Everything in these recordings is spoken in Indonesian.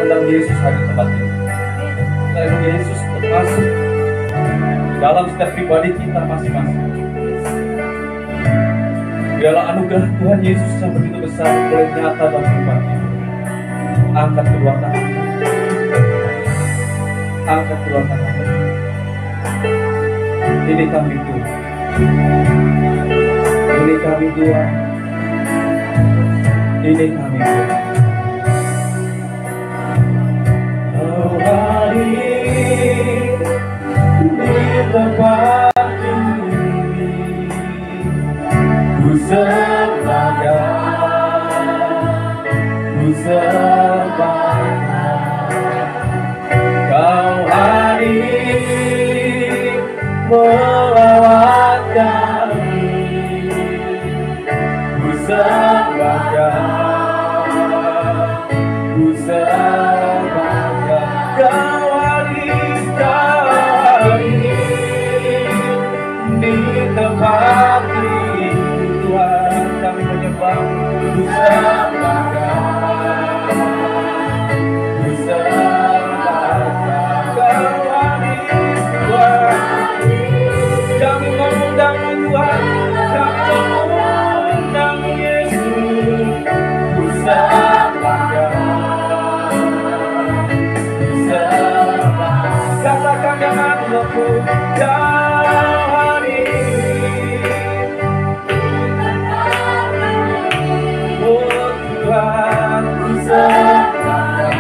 mengundang Yesus hadir di tempat ini. Kita rindu Yesus untuk masuk di dalam setiap pribadi kita masing-masing. Biarlah anugerah Tuhan Yesus yang begitu besar boleh nyata dalam kehidupan kita. Angkat kedua tangan. Angkat kedua tangan. Ini kami Tuhan. Ini kami Tuhan. Ini kami Tuhan. Kau hadir di tempat ini. Ku sembahkan, Kau hadir melawat kami. Ku sembahkan, Kau hadir di tempat ini. Tuhan, kami menyembah. Ku sembahkan, Kau hadir. Kami mengundang Tuhan, kami mengundang Yesus. Ku sembahkan, katakan dengan lembut, Kau hadir. Oh Tuhan, ku sembahkan,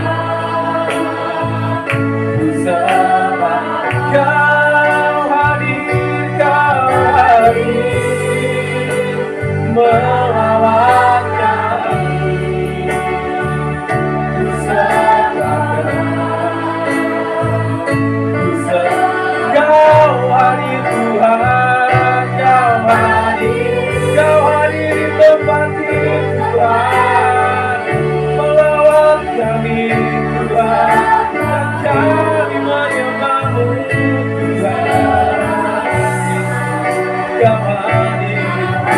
Kau hadir melawat kami. Ku sembahkan, Kau hadir Tuhan, Kau hadir di tempat ini Tuhan, melawat kami Tuhan, dan kami menyembah-Mu Tuhan. Kau hadir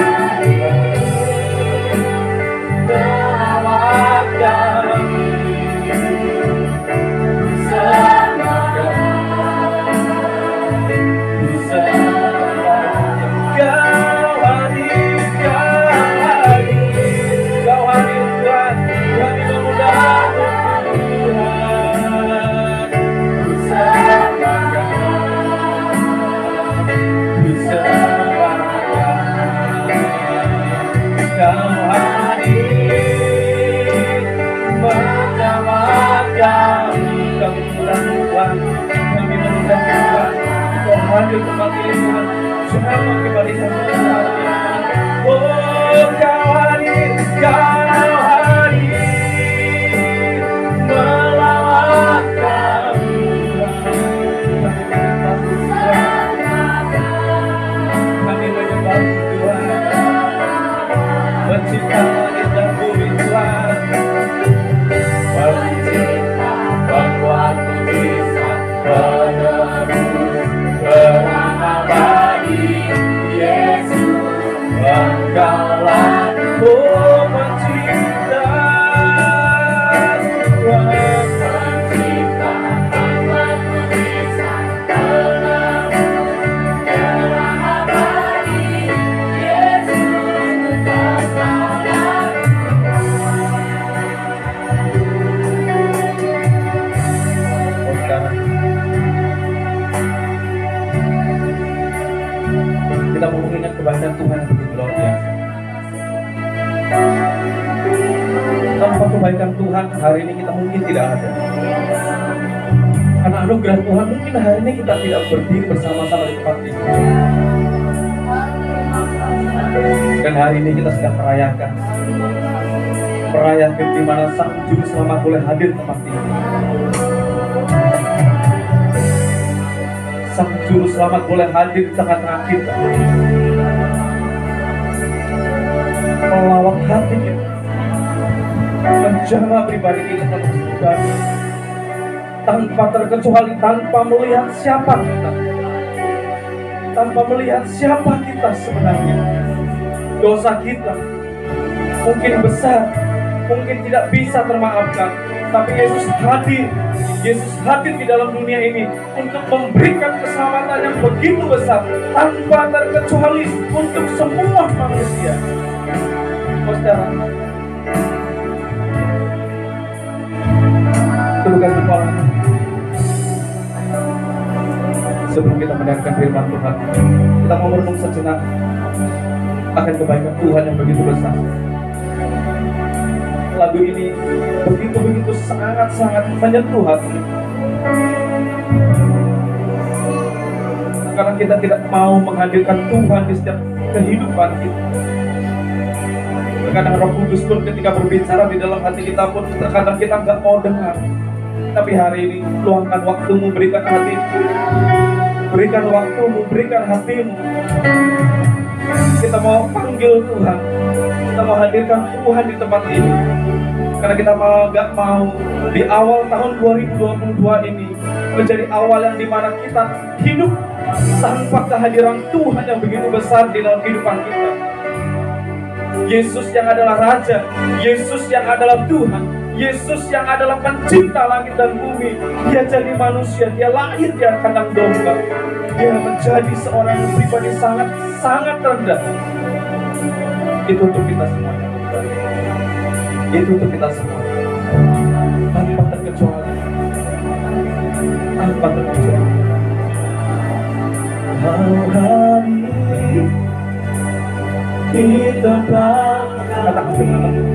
melawat kami. Hadir tempat ini Tuhan, semua kebaikan Tuhan. Oh Kau hadir, melawat kami. Kami menyembah Tuhan, pencipta langit dan bumi Tuhan, pencipta penguat tulisan penerus terang abadi Yesus, Engkaulah oh pencipta Tuhan, pencipta penguat tulisan penerus terang abadi Yesus, Engkaulah. Kita mau mengingat kebaikan Tuhan yang begitu luar biasa. Tanpa kebaikan Tuhan hari ini kita mungkin tidak ada. Karena anugerah Tuhan mungkin hari ini kita tidak berdiri bersama-sama di tempat ini. Dan hari ini kita sedang merayakan di mana Sang Juru Selamat boleh hadir di tempat ini. Sang Juru Selamat boleh hadir di tengah-tengah kita, melawat hati kita, menjamah pribadi kita terus pribadi, tanpa terkecuali, tanpa melihat siapa kita, tanpa melihat siapa kita sebenarnya. Dosa kita mungkin besar, mungkin tidak bisa termaafkan, tapi Yesus hadir di dalam dunia ini untuk memberikan keselamatan yang begitu besar tanpa terkecuali untuk semua manusia. Saudara, tundukkan kepala. Sebelum kita mendengarkan firman Tuhan, kita mau merenung sejenak akan kebaikan Tuhan yang begitu besar. Lagu ini begitu sangat menyentuh hati. Karena kita tidak mau menghadirkan Tuhan di setiap kehidupan kita. Terkadang Roh Kudus pun ketika berbicara di dalam hati kita pun terkadang kita nggak mau dengar. Tapi hari ini luangkan waktumu, berikan hatimu, berikan waktumu, berikan hatimu. Kita mau panggil Tuhan, kita mau hadirkan Tuhan di tempat ini. Karena kita gak mau di awal tahun 2022 ini menjadi awal yang dimana kita hidup tanpa kehadiran Tuhan yang begitu besar di dalam kehidupan kita. Yesus yang adalah Raja, Yesus yang adalah Tuhan, Yesus yang adalah pencipta langit dan bumi. Dia jadi manusia, dia lahir di kandang domba. Dia menjadi seorang pribadi sangat rendah. Itu untuk kita semua. Itu untuk kita semua. Tanpa terkecuali. Tanpa terkecuali. Kau hadir di tempat. Katakan firman Tuhan.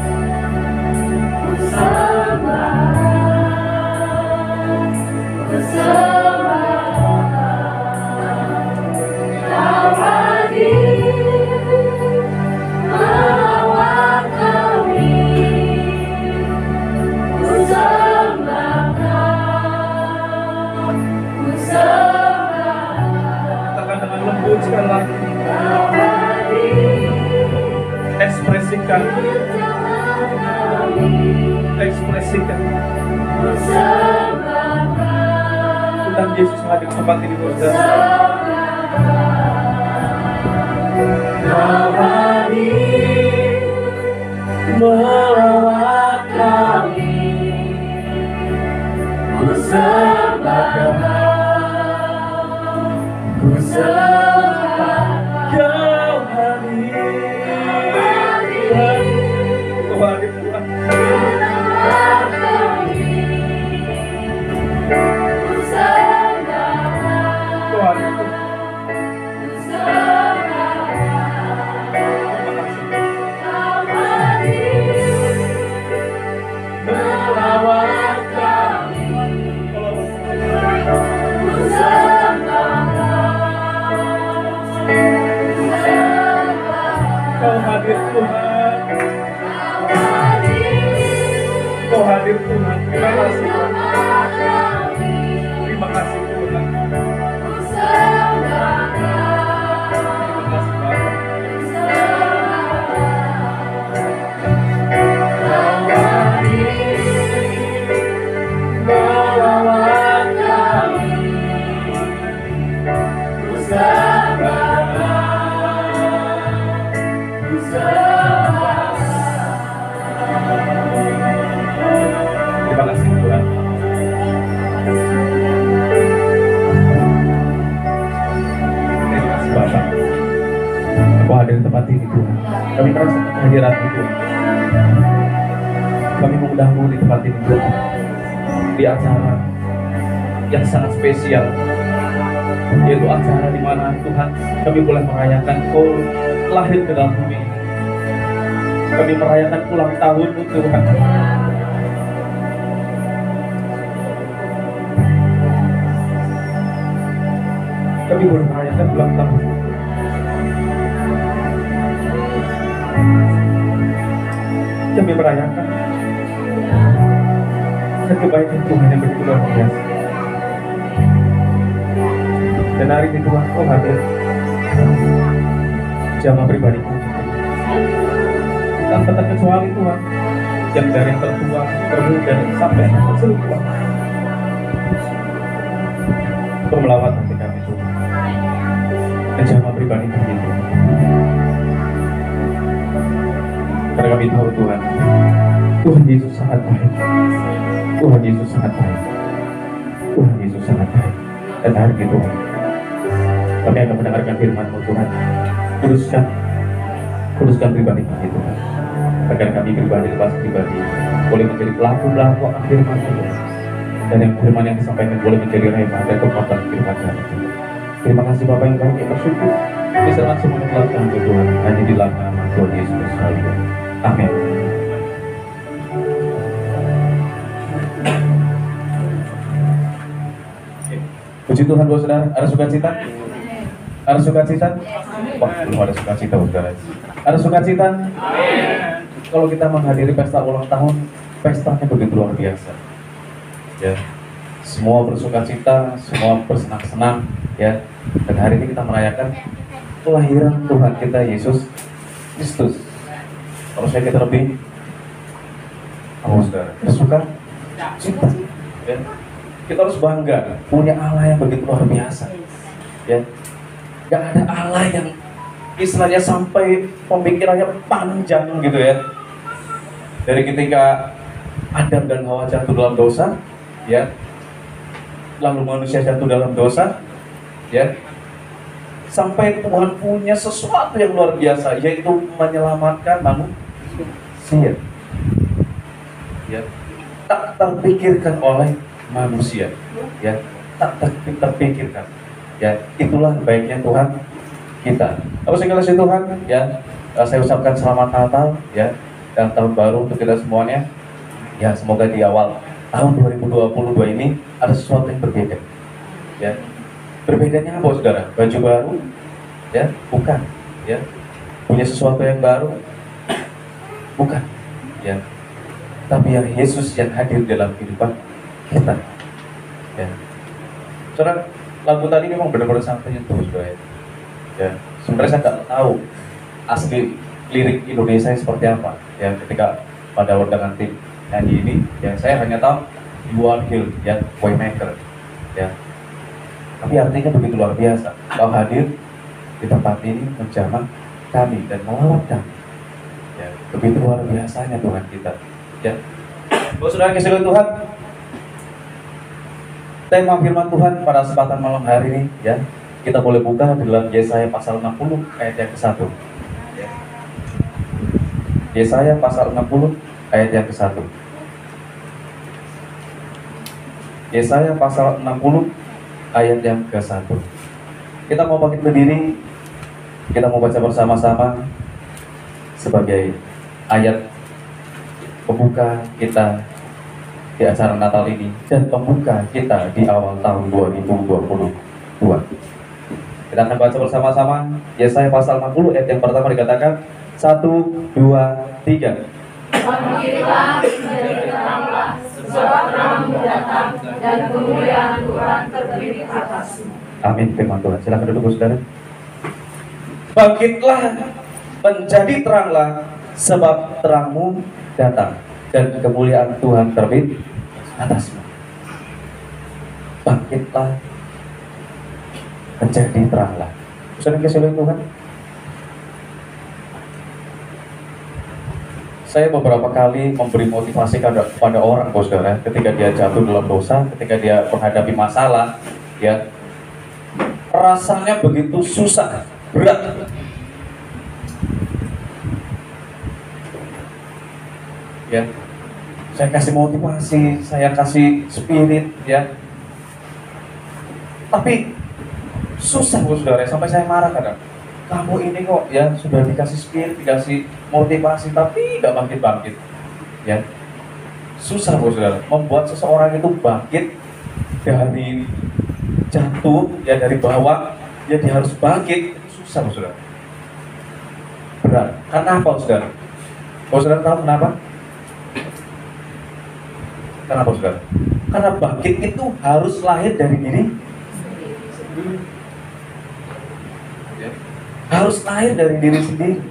Sekali lagi, ekspresikan, undang Yesus hadir di tempat ini, saudara. Kau hadir merawat kami, ku sembah Kau, ku sembah. Kau hadir Tuhan, terima kasih Tuhan. Terima kasih Tuhan. Hadir di tempat ini Tuhan, kami merasa kehadiran Tuhan. Kami mengundangmu di tempat ini Tuhan, di acara yang sangat spesial, yaitu acara di mana Tuhan kami boleh merayakan Kau lahir ke dalam bumi ini. Kami merayakan ulang tahun-Mu Tuhan. Kami boleh merayakan ulang tahun. Kami merayakan kebaikan Tuhan yang begitu luar biasa. Dan hari ini Tuhan Kau hadir jamaah pribadi kami tanpa terkecuali Tuhan, yang dari yang tertua, termuda, sampai yang terseluruh. Kau melawat hati kami Tuhan, dan jamaah pribadi kami Tuhan. Karena kami tahu Tuhan, Tuhan Yesus sangat baik. Tuhan Yesus sangat baik. Tuhan Yesus sangat baik. Dan hari ini Tuhan, kami akan mendengarkan firman-Mu Tuhan. Kuduskan pribadi kami Tuhan, agar kami pribadi lepas pribadi boleh menjadi pelaku-pelaku akan firman-Mu Tuhan. Dan yang firman yang disampaikan boleh menjadi rema dan kekuatan firman kami. Terima kasih Bapak yang baik, yang bersyukur. Diserahkan semua kekuatan Tuhan hanya di dalam nama Tuhan Yesus Kristus. Amin. Puji Tuhan, Bapak Saudara. Ada sukacita? Ada sukacita? Wah, belum ada sukacita, Saudara. Ada sukacita? Kalau kita menghadiri pesta ulang tahun, pestanya begitu luar biasa. Ya, semua bersukacita, semua bersenang-senang, ya. Dan hari ini kita merayakan kelahiran Tuhan kita Yesus Kristus. Harusnya kita lebih, Saudara, bersuka cita. Ya. Kita harus bangga punya Allah yang begitu luar biasa. Ya, gak ada Allah yang istilahnya sampai pemikirannya panjang gitu ya. Dari ketika Adam dan Hawa jatuh dalam dosa, ya, lalu manusia jatuh dalam dosa, ya, sampai Tuhan punya sesuatu yang luar biasa, yaitu menyelamatkan manusia. Ya, tak terpikirkan oleh manusia, ya, tak terpikirkan, ya. Itulah baiknya Tuhan kita. Apa sih kasih Tuhan, ya. Saya ucapkan selamat Natal, ya, dan tahun baru untuk kita semuanya. Ya, semoga di awal tahun 2022 ini ada sesuatu yang berbeda, ya. Berbedanya apa, Saudara? Baju baru, ya, bukan, ya. Punya sesuatu yang baru, bukan, ya. Tapi yang Yesus yang hadir dalam kehidupan kita, ya. Saudara, lagu tadi memang benar-benar sangat menyentuh, Saudara. Ya, sebenarnya saya nggak tahu asli lirik Indonesia seperti apa, ya, ketika pada undangan tim nyanyi ini, ya, saya hanya tahu You Are Healed, ya, Waymaker, ya. Tapi artinya begitu luar biasa. Kau hadir di tempat ini menjamah kami dan melawat kami, ya. Begitu luar biasanya Tuhan kita, ya. Saudara kasih Tuhan, tema firman Tuhan pada kesempatan malam hari ini, ya, kita boleh buka di dalam Yesaya pasal 60 ayat yang ke-1. Ya. Yesaya pasal 60 ayat yang ke-1. Yesaya pasal 60 ayat yang ke-1. Kita mau bangkit berdiri, kita mau baca bersama-sama sebagai ayat pembuka kita di acara Natal ini dan pembuka kita di awal tahun 2022. Kita akan baca bersama-sama Yesaya pasal 60 ayat yang pertama dikatakan 1, 2, 3. Bangkitlah, menjadi teranglah, sebab terangmu datang dan kemuliaan Tuhan terbit atasmu. Amin, firman Tuhan. Silakan duduk, Saudara. Bangkitlah, menjadi teranglah, sebab terangmu datang dan kemuliaan Tuhan terbit atasmu. Bangkitlah, menjadi teranglah. Saudara kasih Tuhan. Saya beberapa kali memberi motivasi kepada orang, Saudara, ketika dia jatuh dalam dosa, ketika dia menghadapi masalah, ya, rasanya begitu susah, berat. Ya, saya kasih motivasi, saya kasih spirit, ya. Tapi susah, Saudara, sampai saya marah kadang. Kamu ini kok, ya, sudah dikasih spirit, dikasih motivasi, tapi nggak bangkit-bangkit, ya. Susah, Saudara, membuat seseorang itu bangkit dari jatuh, ya, dari bawah, ya, dia harus bangkit. Itu susah, Saudara. Berat. Karena apa, Saudara? Saudara tahu kenapa? Kenapa, Saudara? Karena bangkit itu harus lahir dari diri. Ya. Harus lahir dari diri sendiri.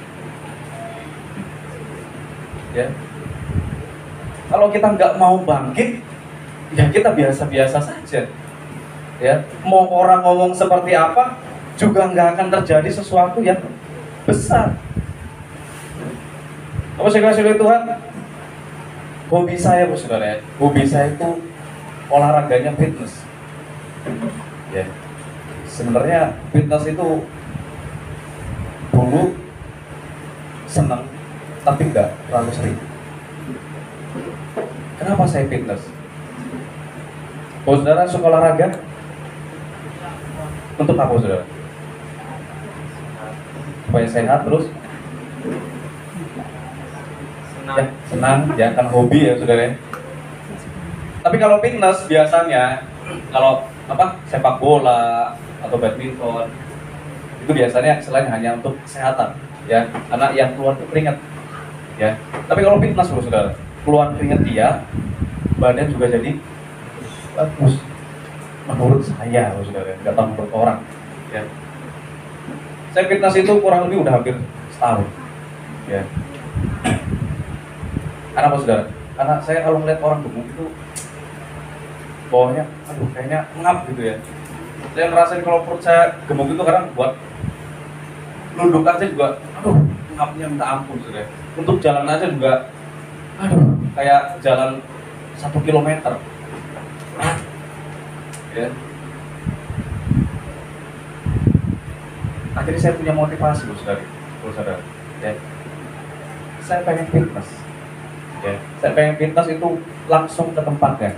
Ya. Kalau kita nggak mau bangkit, ya kita biasa-biasa saja. Ya. Mau orang ngomong seperti apa, juga nggak akan terjadi sesuatu yang besar. Apa saya kasih oleh Tuhan? Hobi saya, Bu Saudara ya. Hobi saya itu olahraganya fitness. Ya. Sebenarnya fitness itu dulu senang, tapi enggak terlalu sering. Kenapa saya fitness? Bu Saudara suka olahraga? Untuk apa, Saudara? Supaya sehat terus? Ya, senang, ya kan hobi ya Saudara ya. Tapi kalau fitness biasanya kalau sepak bola atau badminton itu biasanya selain hanya untuk kesehatan ya, karena yang keluar itu keringat ya. Tapi kalau fitness loh Saudara, keluar keringat dia, badan juga jadi bagus. Menurut saya loh Saudara, nggak tahu menurut orang ya. Saya fitness itu kurang lebih udah hampir setahun ya. Karena apa Saudara? Karena saya kalau melihat orang gemuk itu bawahnya, aduh kayaknya ngap gitu ya. Saya ngerasain kalau perut saya gemuk itu kadang buat nunduk aja juga, aduh ngapnya minta ampun Saudara. Untuk jalan aja juga, aduh kayak jalan 1 kilometer. Ya. Akhirnya saya punya motivasi Saudara. Ya. Saya pengen fitness. Ya, saya pengen fitness itu langsung ke tempatnya.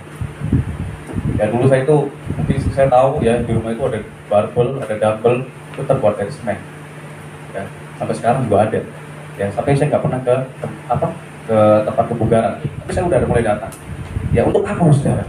Ya dulu saya itu mungkin saya tahu ya di rumah itu ada barbel, ada dumbbell itu terbuat dari semen. Ya, sampai sekarang juga ada. Ya, sampai saya nggak pernah ke tempat kebugaran. Tapi saya udah mulai datang. Ya untuk apa Saudara?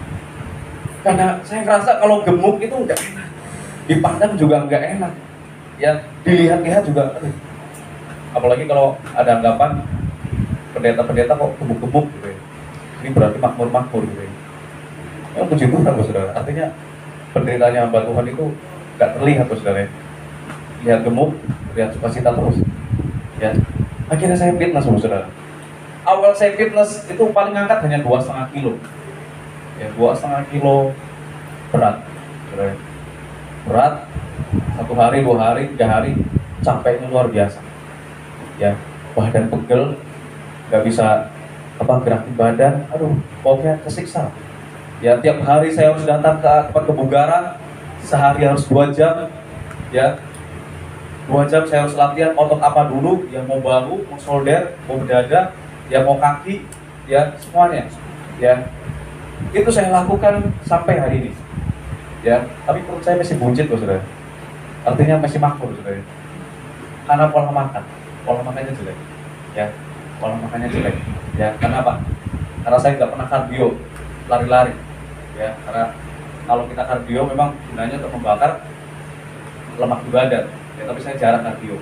Karena saya ngerasa kalau gemuk itu nggak enak, dipandang juga nggak enak. Ya dilihat-lihat juga, apalagi kalau ada anggapan pendeta-pendeta kok gemuk-gemuk gitu ya. Ini berarti makmur-makmur gitu ya. Yang puji Tuhan Saudara, artinya penderitanya hamba Tuhan itu gak terlihat Saudara ya. Lihat gemuk, lihat sukacita terus ya. Akhirnya saya fitness Saudara. Awal saya fitness itu paling angkat hanya 2,5 kilo ya, 2,5 kilo berat Saudara. Berat, 1 hari, 2 hari, 3 hari capeknya luar biasa ya, badan pegel, nggak bisa gerakin badan, aduh pokoknya kesiksa ya. Tiap hari saya harus datang ke tempat kebugaran, sehari harus 2 jam ya, 2 jam saya harus latihan otot apa dulu, yang mau bahu, mau shoulder, mau dada, yang mau kaki ya, semuanya ya. Itu saya lakukan sampai hari ini ya. Tapi perut saya masih buncit Saudara, artinya masih makmur Saudara, karena pola makannya jelek ya. Pola makannya jelek ya. Kenapa? Karena saya nggak pernah kardio, lari-lari ya. Karena kalau kita kardio memang gunanya untuk membakar lemak di badan ya, tapi saya jarang kardio.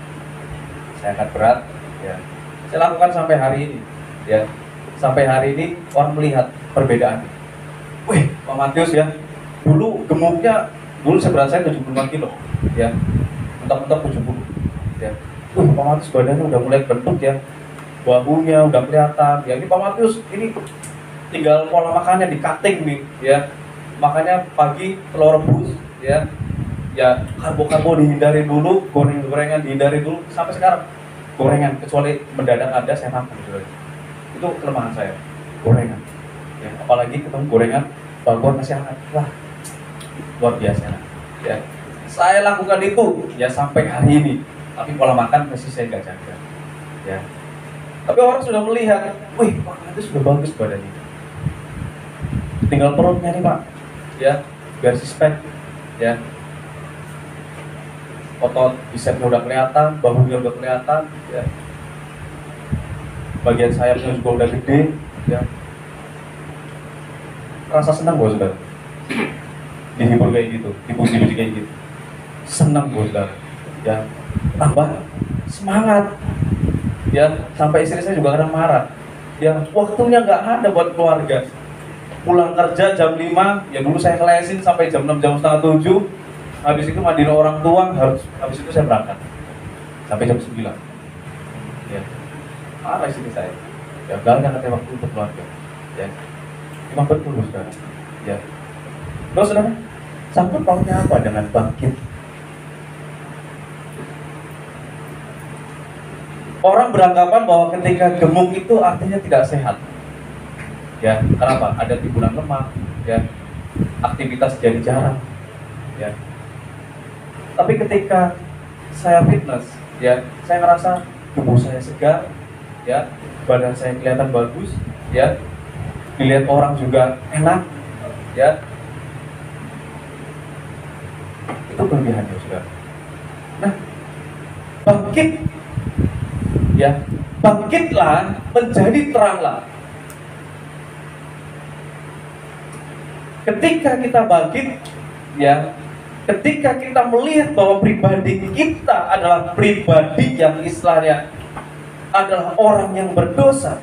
Saya angkat berat ya. Saya lakukan sampai hari ini ya. Sampai hari ini orang melihat perbedaan. Wih, Pak Matius ya, dulu gemuknya, dulu seberat saya 75 kilo ya, mentok-mentok 70 ya. Wih, Pak Matius badannya udah mulai bentuk ya, bahunya udah kelihatan ya. Ini Pak Matius ini tinggal pola makannya di cutting nih ya. Makanya pagi telur rebus ya, ya karbo-karbo dihindari dulu, goreng-gorengan dihindari dulu. Sampai sekarang gorengan, kecuali mendadak ada saya makan gitu. Itu kelemahan saya, gorengan ya. Apalagi ketemu gorengan bakwan nasi hangat, wah luar biasa ya. Saya lakukan itu ya sampai hari ini. Tapi pola makan masih saya nggak jaga ya. Tapi orang sudah melihat, wih Pak itu sudah bagus badannya, tinggal perutnya nih Pak ya, biar sispek ya, otot bicepnya udah kelihatan, bahunya udah kelihatan ya, bagian sayapnya juga udah gede ya. Rasa senang Saudara dihibur kayak gitu, dipuji-puji kayak gitu, senang Saudara ya, tambah semangat ya. Sampai istri saya juga kadang marah ya, waktunya nggak ada buat keluarga. Pulang kerja jam 5 ya, dulu saya ngelesin sampai jam 6, jam setengah 7. Habis itu mandiin orang tua, habis itu saya berangkat sampai jam 9 ya. Marah istri saya ya, nggak ada waktu untuk keluarga ya. Memang betul Saudara ya. Terus Saudara, sangkut pautnya apa dengan bangkit? Orang beranggapan bahwa ketika gemuk itu artinya tidak sehat. Ya, kenapa? Ada timbunan lemak, ya. Aktivitas jadi jarang, ya. Tapi ketika saya fitness, ya, saya ngerasa tubuh saya segar, ya, badan saya kelihatan bagus, ya, dilihat orang juga enak, ya. Itu kelebihannya, saudara. Nah, bangkit, ya, bangkitlah menjadi teranglah. Ketika kita bangkit, ya, ketika kita melihat bahwa pribadi kita adalah pribadi yang istilahnya adalah orang yang berdosa,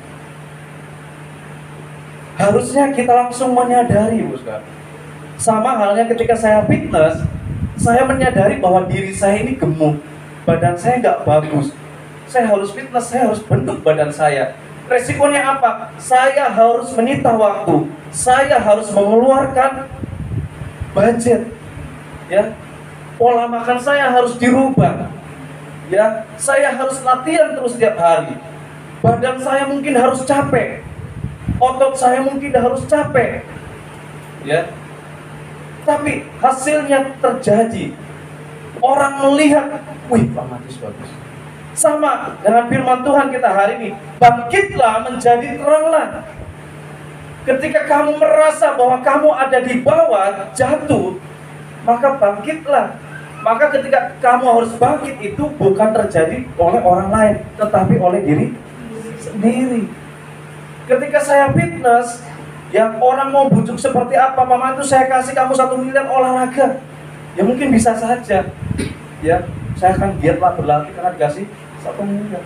harusnya kita langsung menyadari, saudara. Sama halnya ketika saya fitness, saya menyadari bahwa diri saya ini gemuk, badan saya nggak bagus. Saya harus fitness, saya harus bentuk badan saya. Resikonya apa? Saya harus menyita waktu, saya harus mengeluarkan budget, ya. Pola makan saya harus dirubah, ya. Saya harus latihan terus setiap hari. Badan saya mungkin harus capek, otot saya mungkin harus capek, ya. Tapi hasilnya terjadi. Orang melihat, wih, Pak Matius bagus. Sama dengan firman Tuhan kita hari ini, bangkitlah menjadi teranglah. Ketika kamu merasa bahwa kamu ada di bawah, jatuh, maka bangkitlah. Maka ketika kamu harus bangkit itu bukan terjadi oleh orang lain, tetapi oleh diri sendiri. Ketika saya fitness, yang orang mau bujuk seperti apa, Mama, itu saya kasih kamu 1 miliar olahraga, ya mungkin bisa saja, ya. Saya akan giat lah berlatih karena dikasih 1 miliar.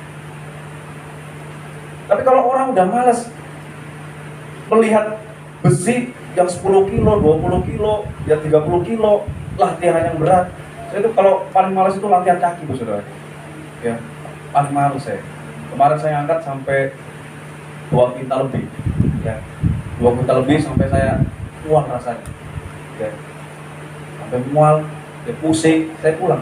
Tapi kalau orang udah malas melihat besi yang 10 kilo, 20 kilo, ya 30 kilo, latihan yang berat. Saya itu kalau paling malas itu latihan kaki, saudara. Ya, paling malas saya. Kemarin saya angkat sampai 2 kintal lebih, ya. 2 kintal lebih sampai saya mual rasanya, ya. Sampai mual, ya pusing, saya pulang.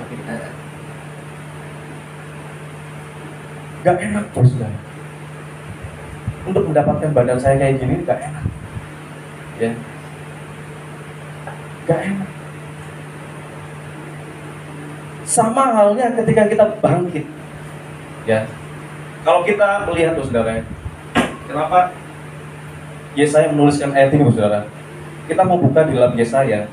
Gak enak, saudara. Untuk mendapatkan badan saya kayak gini gak enak, ya. Gak enak. Sama halnya ketika kita bangkit, ya. Kalau kita melihat, saudara, kenapa Yesaya menuliskan ayat ini, saudara? Kita mau buka di dalam Yesaya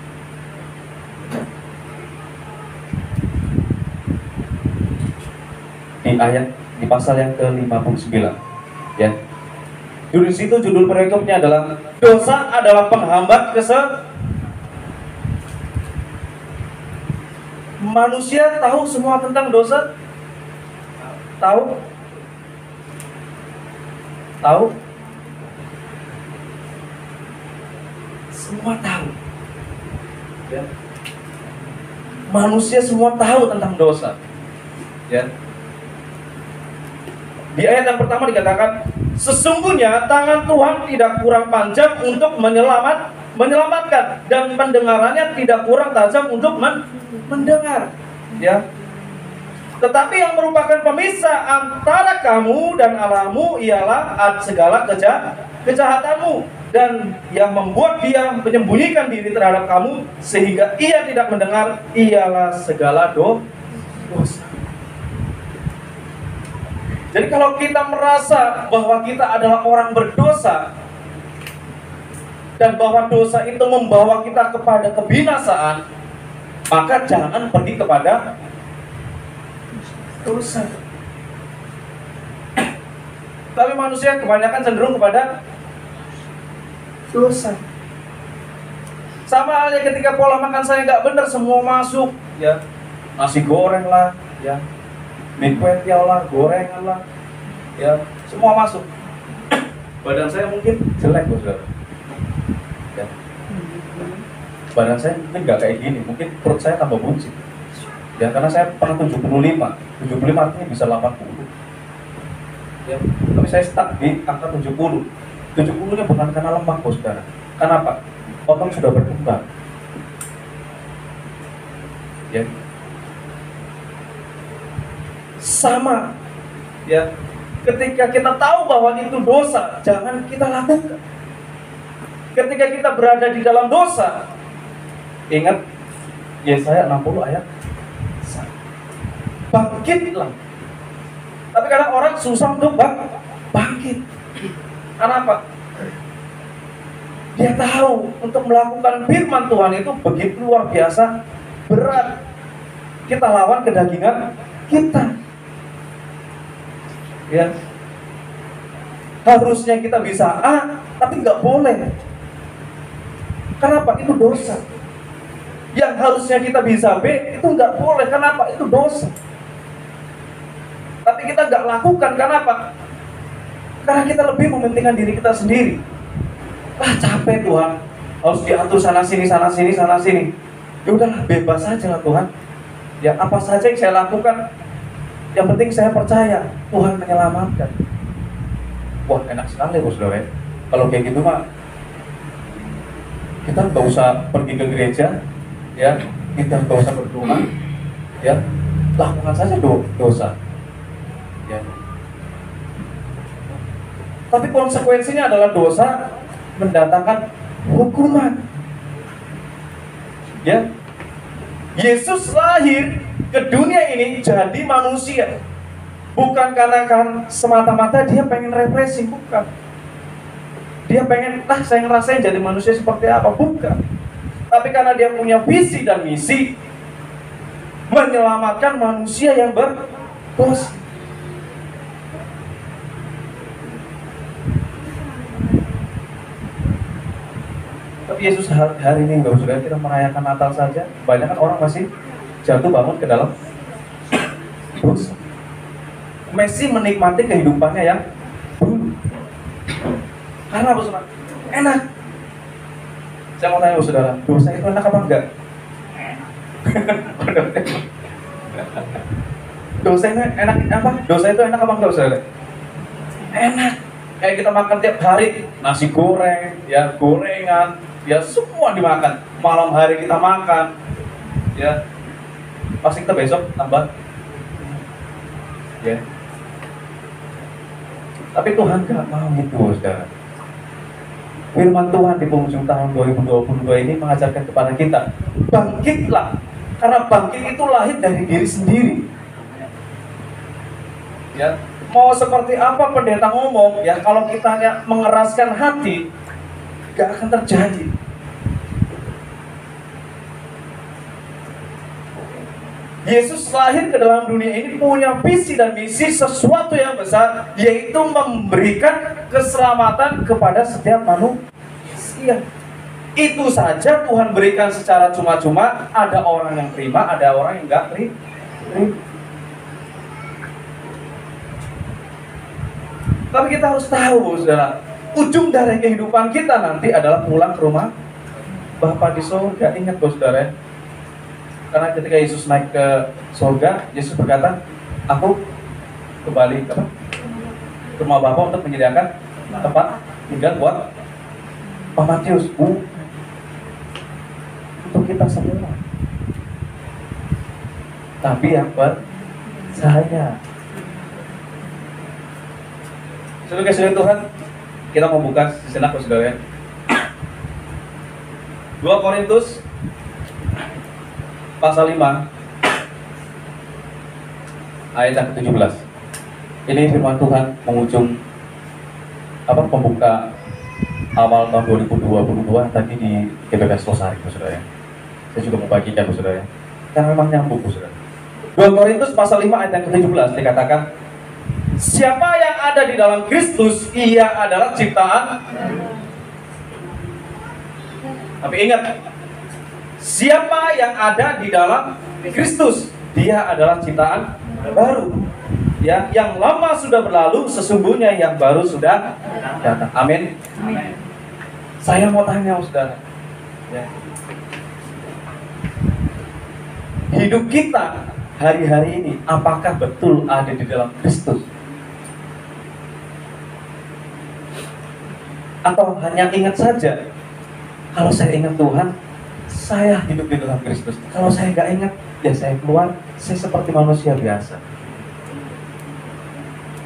di pasal yang ke-59, ya. Di situ judul perikopnya adalah dosa adalah penghambat manusia tahu semua tentang dosa? Tahu? Tahu? Semua tahu, ya. Manusia semua tahu tentang dosa, ya. Di ayat yang pertama dikatakan, sesungguhnya tangan Tuhan tidak kurang panjang untuk menyelamatkan, dan pendengarannya tidak kurang tajam untuk mendengar, ya. Tetapi yang merupakan pemisah antara kamu dan Allahmu ialah segala kejahatanmu, dan yang membuat dia menyembunyikan diri terhadap kamu sehingga ia tidak mendengar ialah segala dosa. Jadi kalau kita merasa bahwa kita adalah orang berdosa dan bahwa dosa itu membawa kita kepada kebinasaan, maka jangan pergi kepada dosa. Tapi manusia kebanyakan cenderung kepada dosa. Sama halnya ketika pola makan saya nggak benar, semua masuk, ya. Nasi goreng lah, ya. Mie kuetiau lah, gorengan lah, ya, semua masuk. Badan saya mungkin jelek, saudara, ya. Badan saya mungkin nggak kayak gini, mungkin perut saya tambah buncit, ya, karena saya pernah 75 artinya bisa 80, ya. Tapi saya stuck di angka 70 nya bukan karena lemak, saudara. Kenapa? Otot sudah berkembang, ya. Sama Ya, ketika kita tahu bahwa itu dosa, jangan kita lakukan. Ketika kita berada di dalam dosa, ingat Yesaya 60 ayat 1. Bangkitlah. Tapi kadang orang susah untuk bangkit. Kenapa? Dia tahu untuk melakukan firman Tuhan itu begitu luar biasa berat. Kita lawan kedagingan kita. Ya. Harusnya kita bisa A, tapi nggak boleh. Kenapa? Itu dosa. Yang harusnya kita bisa B, itu nggak boleh. Kenapa? Itu dosa. Tapi kita nggak lakukan. Kenapa? Karena kita lebih mementingkan diri kita sendiri. Capek Tuhan, harus diatur sana sini, sana sini, sana sini. Ya udahlah, bebas saja lah Tuhan. Ya apa saja yang saya lakukan, yang penting saya percaya Tuhan menyelamatkan. Wah, enak sekali bos saudara. Kalau kayak gitu mah, kita nggak usah pergi ke gereja, ya, kita nggak usah berdoa, ya, lakukan saja dosa. Ya. Tapi konsekuensinya adalah dosa mendatangkan hukuman. Ya, Yesus lahir ke dunia ini jadi manusia, bukan karena semata-mata dia pengen refreshing, bukan. Dia pengen, saya ngerasain jadi manusia seperti apa, bukan. Tapi karena dia punya visi dan misi menyelamatkan manusia yang berdosa. Tapi Yesus hari ini nggak usah kita merayakan Natal saja. Banyak kan orang masih jatuh bangun ke dalam dosa. Messi menikmati kehidupannya yang dulu. Karena apa saudara? Enak. Saya mau tanya saudara, dosa itu enak apa enggak? Dosa itu enak apa? Dosa itu enak apa enggak saudara? Enak. Kayak kita makan tiap hari nasi goreng, ya gorengan, ya semua dimakan. Malam hari kita makan, ya pasti kita besok tambah, ya. Tapi Tuhan gak mau gitu, saudara. Firman Tuhan di penghujung tahun 2022 ini mengajarkan kepada kita, bangkitlah. Karena bangkit itu lahir dari diri sendiri. Ya, mau seperti apa pendeta ngomong, ya kalau kita mengeraskan hati, gak akan terjadi. Yesus lahir ke dalam dunia ini punya visi dan misi sesuatu yang besar, yaitu memberikan keselamatan kepada setiap manusia. Itu saja Tuhan berikan secara cuma-cuma. Ada orang yang terima, ada orang yang enggak terima. Tapi kita harus tahu, saudara, ujung dari kehidupan kita nanti adalah pulang ke rumah Bapa di surga. Ingat, saudara. Karena ketika Yesus naik ke surga, Yesus berkata, aku kembali ke rumah Bapa untuk menyediakan tempat tinggal buat Pak Matius, untuk kita semua. Tapi yang percaya. Sebagai saudara Tuhan, kita mau buka sejenak, saudara. 2 Korintus pasal 5 ayat yang ke-17. Ini firman Tuhan penghujung pembuka awal tahun 2022 tadi di GBKS Losari, saudara. Saya juga mau bagikan, saudara. Karena memang nyambung, saudara. 2 Korintus pasal 5 ayat yang ke-17 dikatakan, siapa yang ada di dalam Kristus, ia adalah ciptaan. Tapi ingat, siapa yang ada di dalam Kristus, dia adalah ciptaan baru. Ya, yang lama sudah berlalu, sesungguhnya yang baru sudah datang. Amin. Saya mau tanya, saudara. Ya. Hidup kita hari-hari ini, apakah betul ada di dalam Kristus? Atau hanya ingat saja, kalau saya ingat Tuhan, saya hidup di dalam Kristus. Kalau saya nggak ingat, ya saya keluar, saya seperti manusia biasa.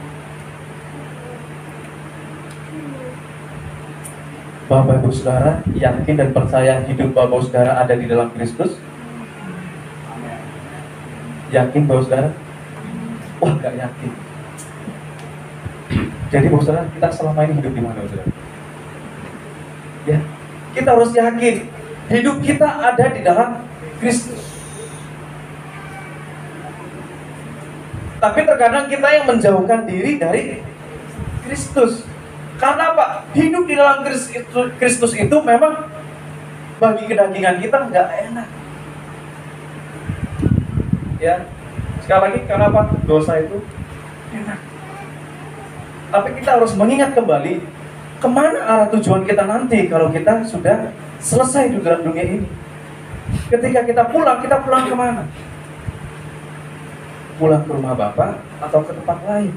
Bapak Ibu Saudara yakin dan percaya hidup Bapak Ibu Saudara ada di dalam Kristus? Yakin Bapak Ibu Saudara? Wah, nggak yakin. Jadi Bapak Ibu Saudara, kita selama ini hidup di mana Bapak Saudara? Ya, kita harus yakin hidup kita ada di dalam Kristus. Tapi terkadang kita yang menjauhkan diri dari Kristus. Karena apa? Hidup di dalam Kristus itu memang bagi kedagingan kita nggak enak. Ya, sekali lagi karena apa? Dosa itu enak. Tapi kita harus mengingat kembali kemana arah tujuan kita nanti kalau kita sudah selesai di dalam dunia ini. Ketika kita pulang kemana? Pulang ke rumah Bapak atau ke tempat lain?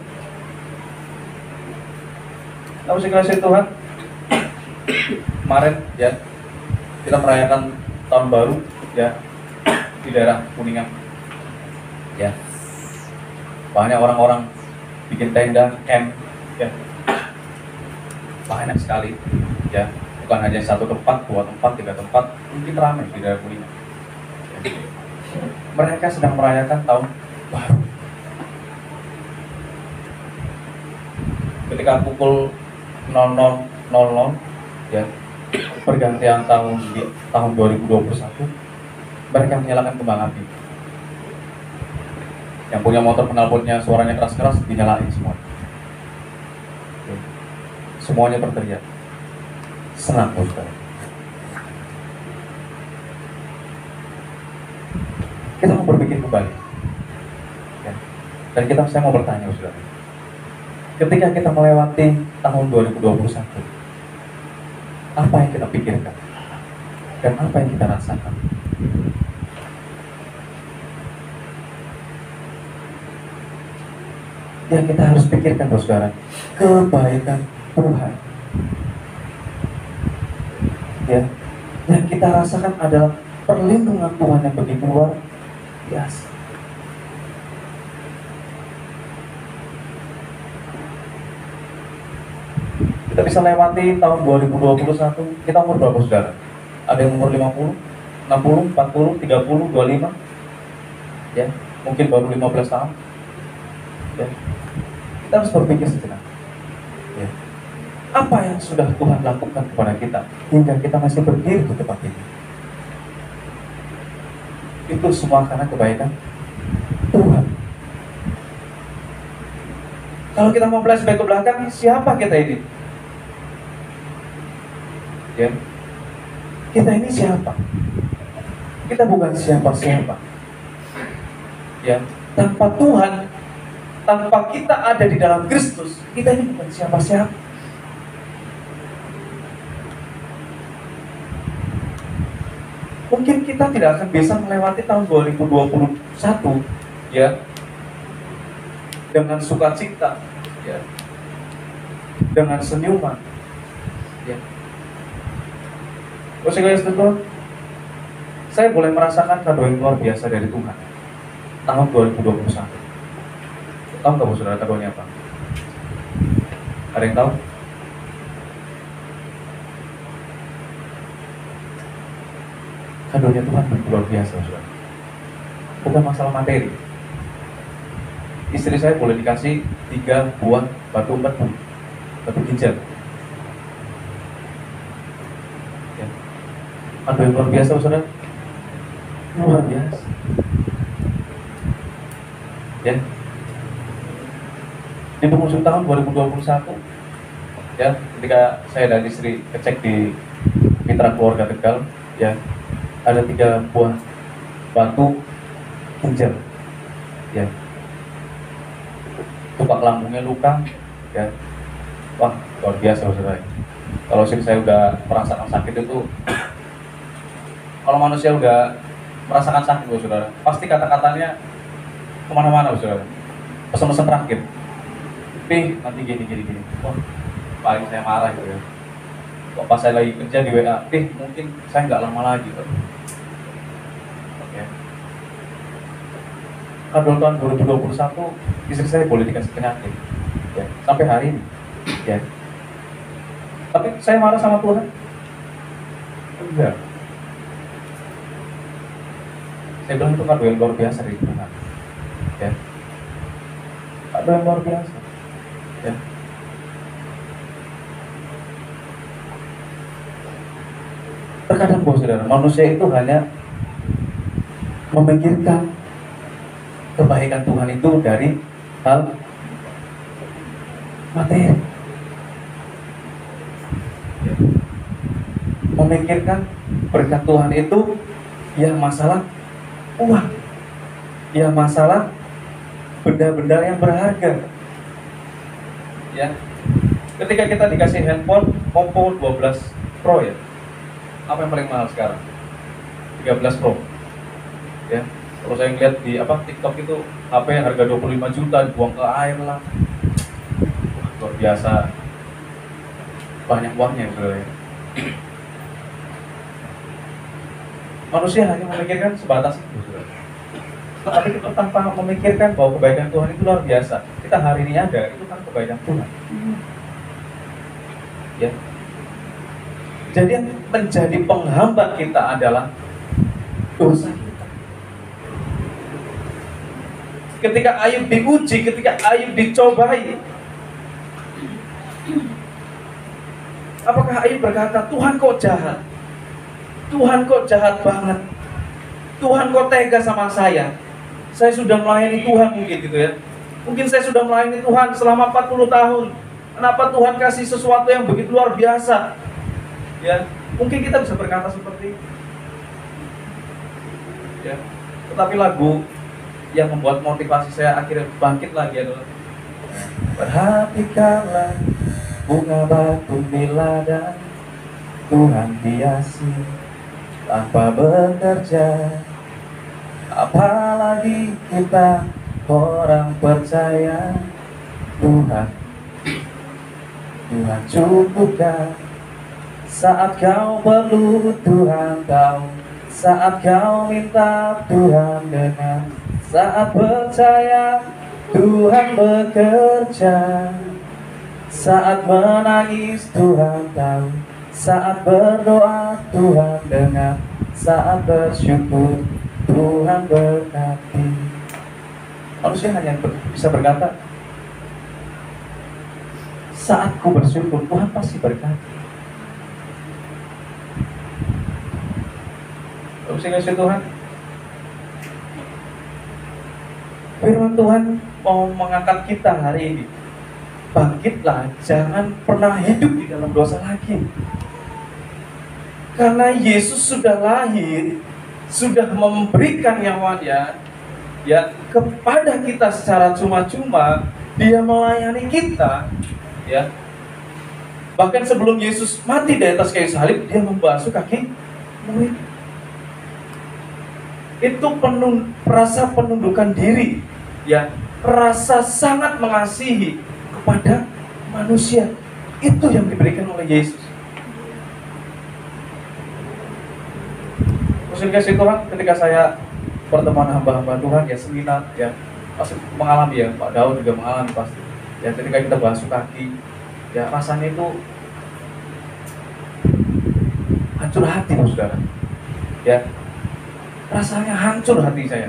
Kamu kasih Tuhan. Kemarin ya kita merayakan tahun baru ya di daerah Kuningan. Ya, banyak orang-orang bikin tenda, camp, ya, banyak sekali, ya, bukan hanya satu tempat, dua tempat, tiga tempat, mungkin ramai di daerah Kuningan. Ya. Mereka sedang merayakan tahun baru. Ketika pukul 00.00 ya pergantian tahun di tahun 2021, mereka menyalakan kembang api. Yang punya motor knalpotnya suaranya keras-keras dinyalain semua. Oke. Semuanya berteriak senang Saudara. Kita mau berpikir kembali ya. Dan saya mau bertanya Saudara, ketika kita melewati tahun 2021, apa yang kita pikirkan dan apa yang kita rasakan? Yang kita harus pikirkan Saudara, kebaikan Tuhan. Ya, yang kita rasakan adalah perlindungan Tuhan yang begitu luar biasa. Kita bisa lewati tahun 2021, kita umur berapa Saudara? Ada yang umur 50, 60, 40, 30, 25, ya, mungkin baru 15 tahun. Ya. Kita harus berpikir sejenak. Ya. Apa yang sudah Tuhan lakukan kepada kita hingga kita masih berdiri di tempat ini? Itu semua karena kebaikan Tuhan. Kalau kita mau flashback ke belakang, siapa kita ini? Ya. Kita ini siapa? Kita bukan siapa-siapa. Ya, tanpa Tuhan, tanpa kita ada di dalam Kristus, kita ini bukan siapa-siapa. Mungkin kita tidak akan bisa melewati tahun 2021 ya dengan sukacita, ya, dengan senyuman, ya. Saya boleh merasakan kado yang luar biasa dari Tuhan tahun 2021. Tahu nggak Saudara kadonya apa? Ada yang tahu? Kadonya Tuhan luar biasa Saudara. Bukan masalah materi. Istri saya boleh dikasih 3 buah batu ginjal. Ya. Kado yang luar biasa Saudara. Luar biasa. Ya. Di penghujung tahun 2021 ya, ketika saya dan istri ngecek di Mitra Keluarga Tegal ya, ada 3 buah batu ginjal ya, tupak lambungnya luka ya. Wah, luar biasa Saudara. Kalau istri saya udah merasakan sakit itu, kalau manusia udah merasakan sakit Saudara, pasti kata-katanya kemana-mana Saudara, pesan-pesan terakhir, nanti gini. Wah, paling saya marah gitu ya. Kok pas saya lagi kerja di WA, mungkin saya nggak lama lagi tuh. Oke. Kado tahun 2021, istri saya boleh dikasih penyakit, ya, sampai hari ini, ya. Tapi saya marah sama Tuhan. Enggak. Saya bilang itu kado yang luar biasa dari Tuhan. Ya. Kado yang luar biasa. Ya. Terkadang bos saudara, manusia itu hanya memikirkan kebaikan Tuhan itu dari hal materi. Memikirkan berkat Tuhan itu ya masalah uang, ya masalah benda-benda yang berharga. Ya, ketika kita dikasih handphone Oppo 12 Pro ya, apa yang paling mahal sekarang? 13 Pro. Ya, kalau saya ngeliat di TikTok itu HP yang harga 25 juta dibuang ke air lah. Wah, luar biasa. Banyak uangnya sebenarnya. Manusia hanya memikirkan sebatas itu, saudara. Tapi kita tanpa memikirkan bahwa kebaikan Tuhan itu luar biasa. Kita hari ini ada, itu kan kebaikan Tuhan. Ya. Jadi yang menjadi penghambat kita adalah dosa kita. Ketika Ayub diuji, ketika Ayub dicobai, apakah Ayub berkata, Tuhan kok jahat? Tuhan kok jahat banget? Tuhan kok tega sama saya? Saya sudah melayani Tuhan mungkin gitu ya. Mungkin saya sudah melayani Tuhan selama 40 tahun. Kenapa Tuhan kasih sesuatu yang begitu luar biasa? Ya, mungkin kita bisa berkata seperti itu. Ya. Tetapi lagu yang membuat motivasi saya akhirnya bangkit lagi adalah perhatikanlah bunga batu di ladang, Tuhan hiasi tanpa bekerja. Apalagi kita orang percaya Tuhan cukupkan. Saat kau perlu Tuhan tahu, saat kau minta Tuhan dengar, saat percaya Tuhan bekerja, saat menangis Tuhan tahu, saat berdoa Tuhan dengar, saat bersyukur Tuhan berkati. Manusia hanya bisa berkata, saat ku bersyukur Tuhan pasti berkati. Terus kasih Tuhan, firman Tuhan mau mengangkat kita hari ini. Bangkitlah, jangan pernah hidup di dalam dosa lagi. Karena Yesus sudah lahir, sudah memberikan nyawanya ya kepada kita secara cuma-cuma. Dia melayani kita ya. Bahkan sebelum Yesus mati di atas kayu salib, dia membasuh kaki murid. Itu rasa penundukan diri ya, rasa sangat mengasihi kepada manusia. Itu yang diberikan oleh Yesus. Terus kasih Tuhan, ketika saya pertemuan hamba-hamba Tuhan ya, seminar ya, pasti mengalami ya, Pak Daud juga mengalami pasti. Ya, ketika kita basuh kaki ya, rasanya itu hancur hati, saudara. Ya, rasanya hancur hati saya.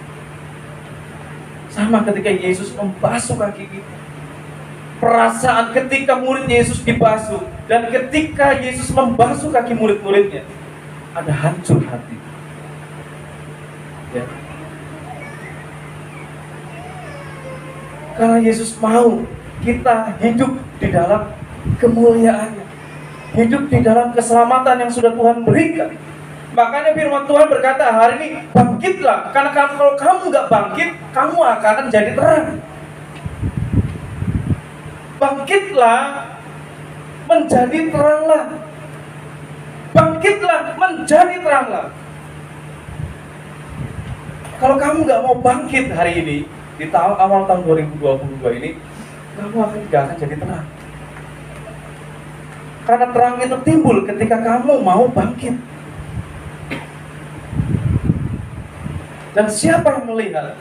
Sama ketika Yesus membasuh kaki kita. Perasaan ketika murid Yesus dibasuh dan ketika Yesus membasuh kaki murid-muridnya, ada hancur hati. Ya. Karena Yesus mau kita hidup di dalam kemuliaannya, hidup di dalam keselamatan yang sudah Tuhan berikan. Makanya firman Tuhan berkata hari ini, bangkitlah. Karena kalau kamu nggak bangkit, kamu akan jadi terang. Bangkitlah, menjadi teranglah. Bangkitlah, menjadi teranglah. Kalau kamu nggak mau bangkit hari ini, di awal tahun 2022 ini, kamu nggak akan jadi terang. Karena terang itu timbul ketika kamu mau bangkit. Dan siapa yang melihat?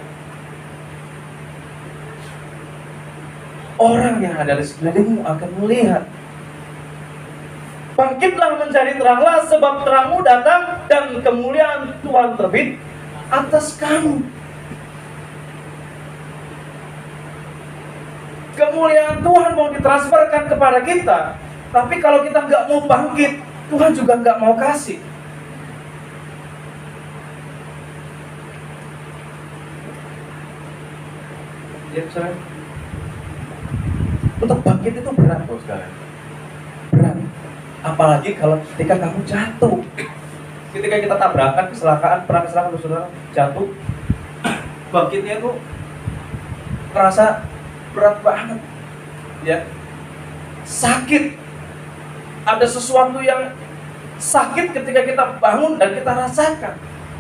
Orang yang ada di sekelilingmu akan melihat. Bangkitlah menjadi teranglah, sebab terangmu datang dan kemuliaan Tuhan terbit atas kamu. Kemuliaan Tuhan mau ditransferkan kepada kita, tapi kalau kita nggak mau bangkit, Tuhan juga nggak mau kasih. Ya, saudara. Untuk bangkit itu berat, bos sekalian. Berat. Apalagi kalau ketika kamu jatuh, ketika kita tabrakan, kecelakaan, pernah kecelakaan, saudara, jatuh, bangkitnya itu terasa berat banget, ya, sakit. Ada sesuatu yang sakit ketika kita bangun dan kita rasakan.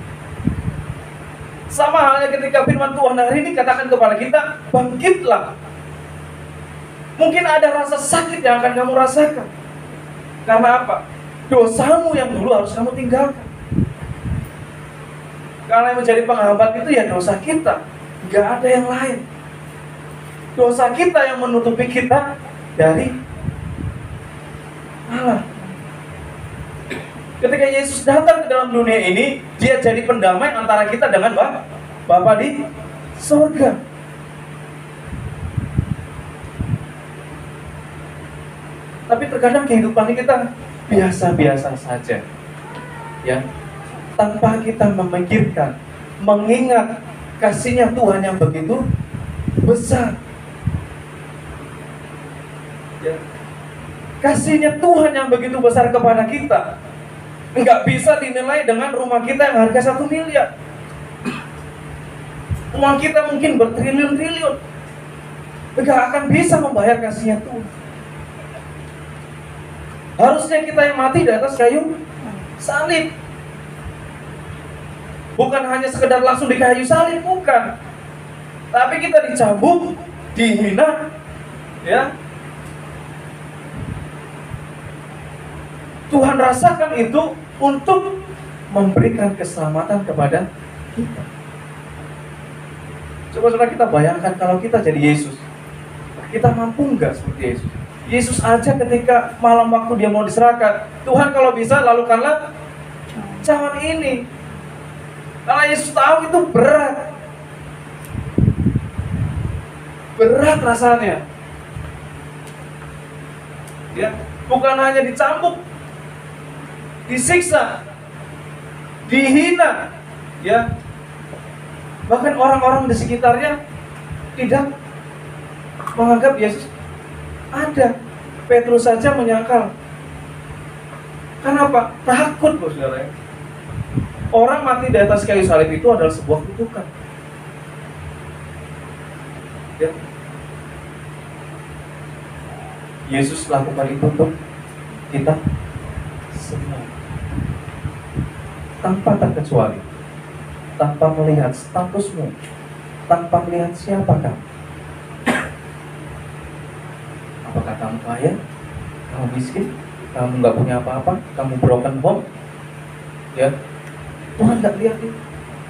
Sama halnya ketika firman Tuhan hari ini katakan kepada kita, bangkitlah. Mungkin ada rasa sakit yang akan kamu rasakan. Karena apa? Dosamu yang dulu harus kamu tinggalkan. Karena yang menjadi penghambat itu ya dosa kita, nggak ada yang lain. Dosa kita yang menutupi kita dari Allah. Ketika Yesus datang ke dalam dunia ini, dia jadi pendamai antara kita dengan Bapa di surga. Tapi terkadang kehidupan kita biasa-biasa saja, ya, tanpa kita memikirkan, mengingat kasihnya Tuhan yang begitu besar. Ya. Kasihnya Tuhan yang begitu besar kepada kita nggak bisa dinilai dengan rumah kita yang harga 1 miliar. Uang kita mungkin bertriliun-triliun, nggak akan bisa membayar kasihnya Tuhan. Harusnya kita yang mati di atas kayu salib. Bukan hanya sekedar langsung di kayu salib, bukan. Tapi kita dicambuk, dihina, ya. Tuhan rasakan itu untuk memberikan keselamatan kepada kita. Coba saudara kita bayangkan kalau kita jadi Yesus, kita mampu nggak seperti Yesus? Yesus aja ketika malam waktu dia mau diserahkan, Tuhan kalau bisa lakukanlah cawan ini. Karena Yesus tahu itu berat. Berat rasanya. Ya, bukan hanya dicambuk, disiksa, dihina, ya. Bahkan orang-orang di sekitarnya tidak menganggap Yesus ada. Petrus saja menyangkal. Kenapa? Takut, loh, saudara. Orang mati di atas kayu salib itu adalah sebuah kutukan. Ya. Yesus lakukan itu untuk kita semua, tanpa terkecuali, tanpa melihat statusmu, tanpa melihat siapa kamu. Apakah kamu kaya, kamu miskin, kamu nggak punya apa-apa, kamu broken home, ya, Tuhan nggak lihat itu.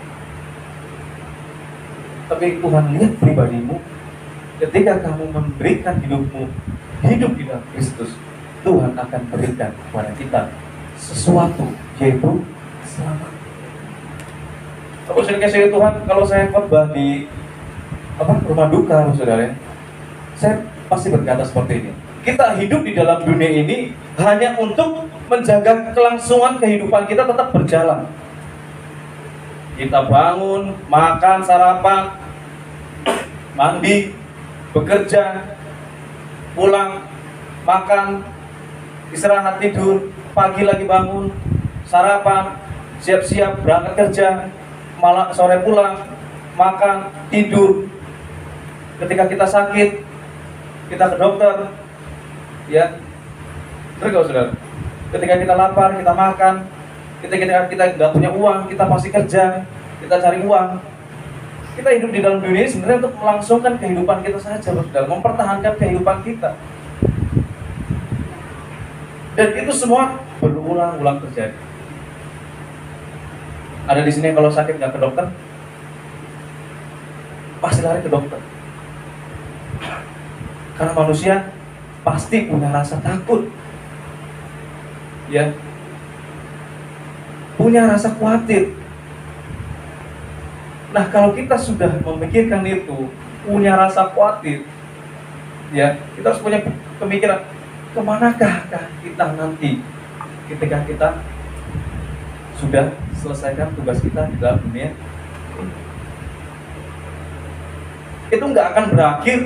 Tapi Tuhan lihat pribadimu. Ketika kamu memberikan hidupmu, hidup di dalam Kristus, Tuhan akan berikan kepada kita sesuatu, yaitu selamat. Aku sering kasih Tuhan, kalau saya khotbah di rumah duka, saudara, saya pasti berkata seperti ini. Kita hidup di dalam dunia ini hanya untuk menjaga kelangsungan kehidupan kita tetap berjalan. Kita bangun, makan, sarapan, mandi, bekerja, pulang, makan, istirahat, tidur, pagi lagi bangun, sarapan, siap-siap berangkat kerja, malam sore pulang, makan, tidur. Ketika kita sakit, kita ke dokter, ya. Betul gak, saudara? Ketika kita lapar, kita makan. Ketika kita nggak punya uang, kita pasti kerja, kita cari uang. Kita hidup di dalam dunia ini sebenarnya untuk melangsungkan kehidupan kita saja, saudara, mempertahankan kehidupan kita. Dan itu semua berulang-ulang terjadi. Ada di sini kalau sakit nggak ke dokter, pasti lari ke dokter. Karena manusia pasti punya rasa takut. ya, punya rasa khawatir. Nah, kalau kita sudah memikirkan itu, punya rasa khawatir, ya, kita harus punya pemikiran, kemanakah kita nanti ketika kita sudah selesaikan tugas kita di dalam dunia. Itu nggak akan berakhir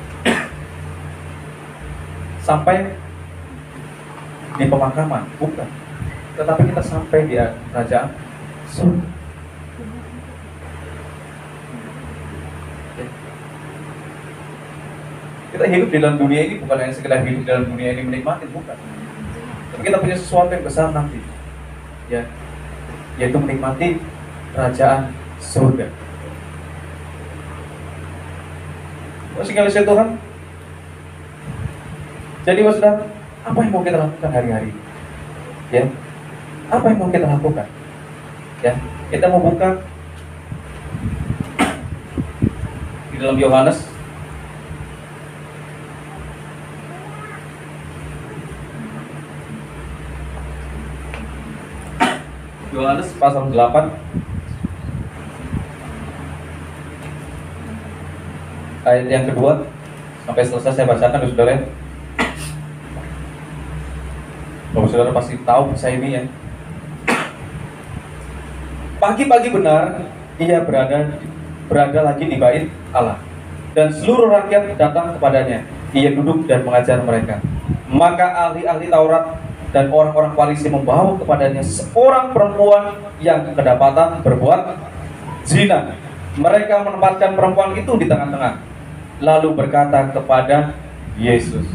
sampai di pemakaman, bukan. Tetapi kita sampai di kerajaan surga. Kita hidup di dalam dunia ini bukan hanya sekedar hidup di dalam dunia ini menikmati, bukan. Tapi kita punya sesuatu yang besar nanti, ya, yaitu menikmati kerajaan surga. Masih kasih Tuhan. Jadi saudara, apa yang mau kita lakukan hari-hari? Ya, apa yang mau kita lakukan? Ya, kita mau buka di dalam Yohanes pasal 8 ayat yang kedua sampai selesai saya bacakan ya saudara. Kalau saudara pasti tahu kisah ini ya. Pagi-pagi benar ia berada lagi di bait Allah, dan seluruh rakyat datang kepadanya. Ia duduk dan mengajar mereka. Maka ahli-ahli Taurat dan orang-orang Farisi membawa kepadanya seorang perempuan yang kedapatan berbuat zina. Mereka menempatkan perempuan itu di tengah-tengah, lalu berkata kepada Yesus,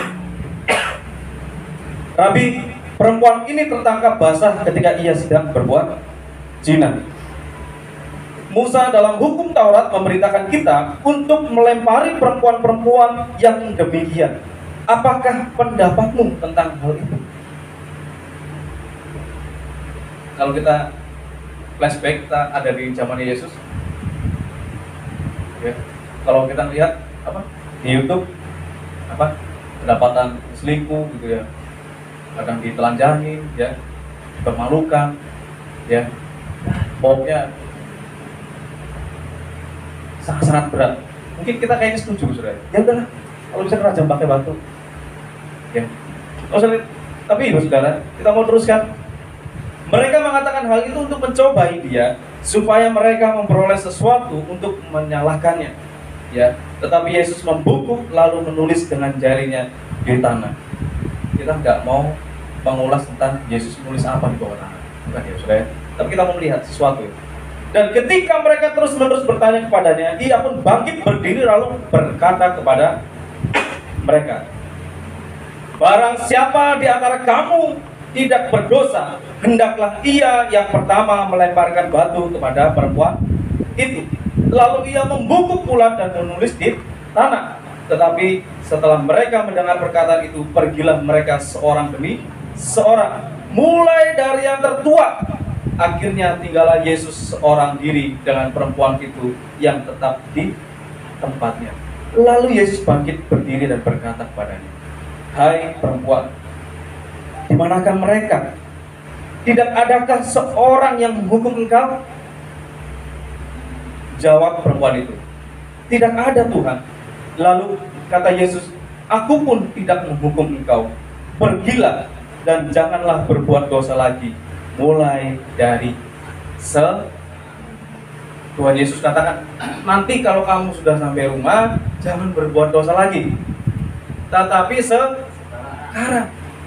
Rabi, perempuan ini tertangkap basah ketika ia sedang berbuat zina. Musa dalam hukum Taurat memerintahkan kita untuk melempari perempuan-perempuan yang demikian. Apakah pendapatmu tentang hal itu? Kalau kita flashback, kita ada di zaman Yesus, ya. Kalau kita lihat di YouTube, kedapatan selingkuh gitu ya, kadang ditelanjangi, ya, dipermalukan, ya, pokoknya sangat berat. Mungkin kita kayaknya setuju, saudara. Ya udahlah, kalau bisa rajam pakai batu, ya. Tapi saudara, kita mau teruskan. Mereka mengatakan hal itu untuk mencobai dia, supaya mereka memperoleh sesuatu untuk menyalahkannya, ya. Tetapi Yesus membungkuk lalu menulis dengan jarinya di tanah. Kita nggak mau mengulas tentang Yesus menulis apa di bawah tanah, bukan ya saudara. Tapi kita mau melihat sesuatu. Dan ketika mereka terus-menerus bertanya kepadanya, ia pun bangkit berdiri lalu berkata kepada mereka, barang siapa di antara kamu tidak berdosa, hendaklah ia yang pertama melemparkan batu kepada perempuan itu. Lalu ia membungkuk pula dan menulis di tanah. Tetapi setelah mereka mendengar perkataan itu, pergilah mereka seorang demi seorang, mulai dari yang tertua. Akhirnya tinggallah Yesus seorang diri dengan perempuan itu yang tetap di tempatnya. Lalu Yesus bangkit berdiri dan berkata kepadanya, hai perempuan, di manakah mereka? Tidak adakah seorang yang menghukum engkau? Jawab perempuan itu, tidak ada Tuhan. Lalu kata Yesus, aku pun tidak menghukum engkau. Pergilah dan janganlah berbuat dosa lagi, mulai dari Tuhan Yesus katakan, nanti kalau kamu sudah sampai rumah, jangan berbuat dosa lagi. Tetapi sekarang,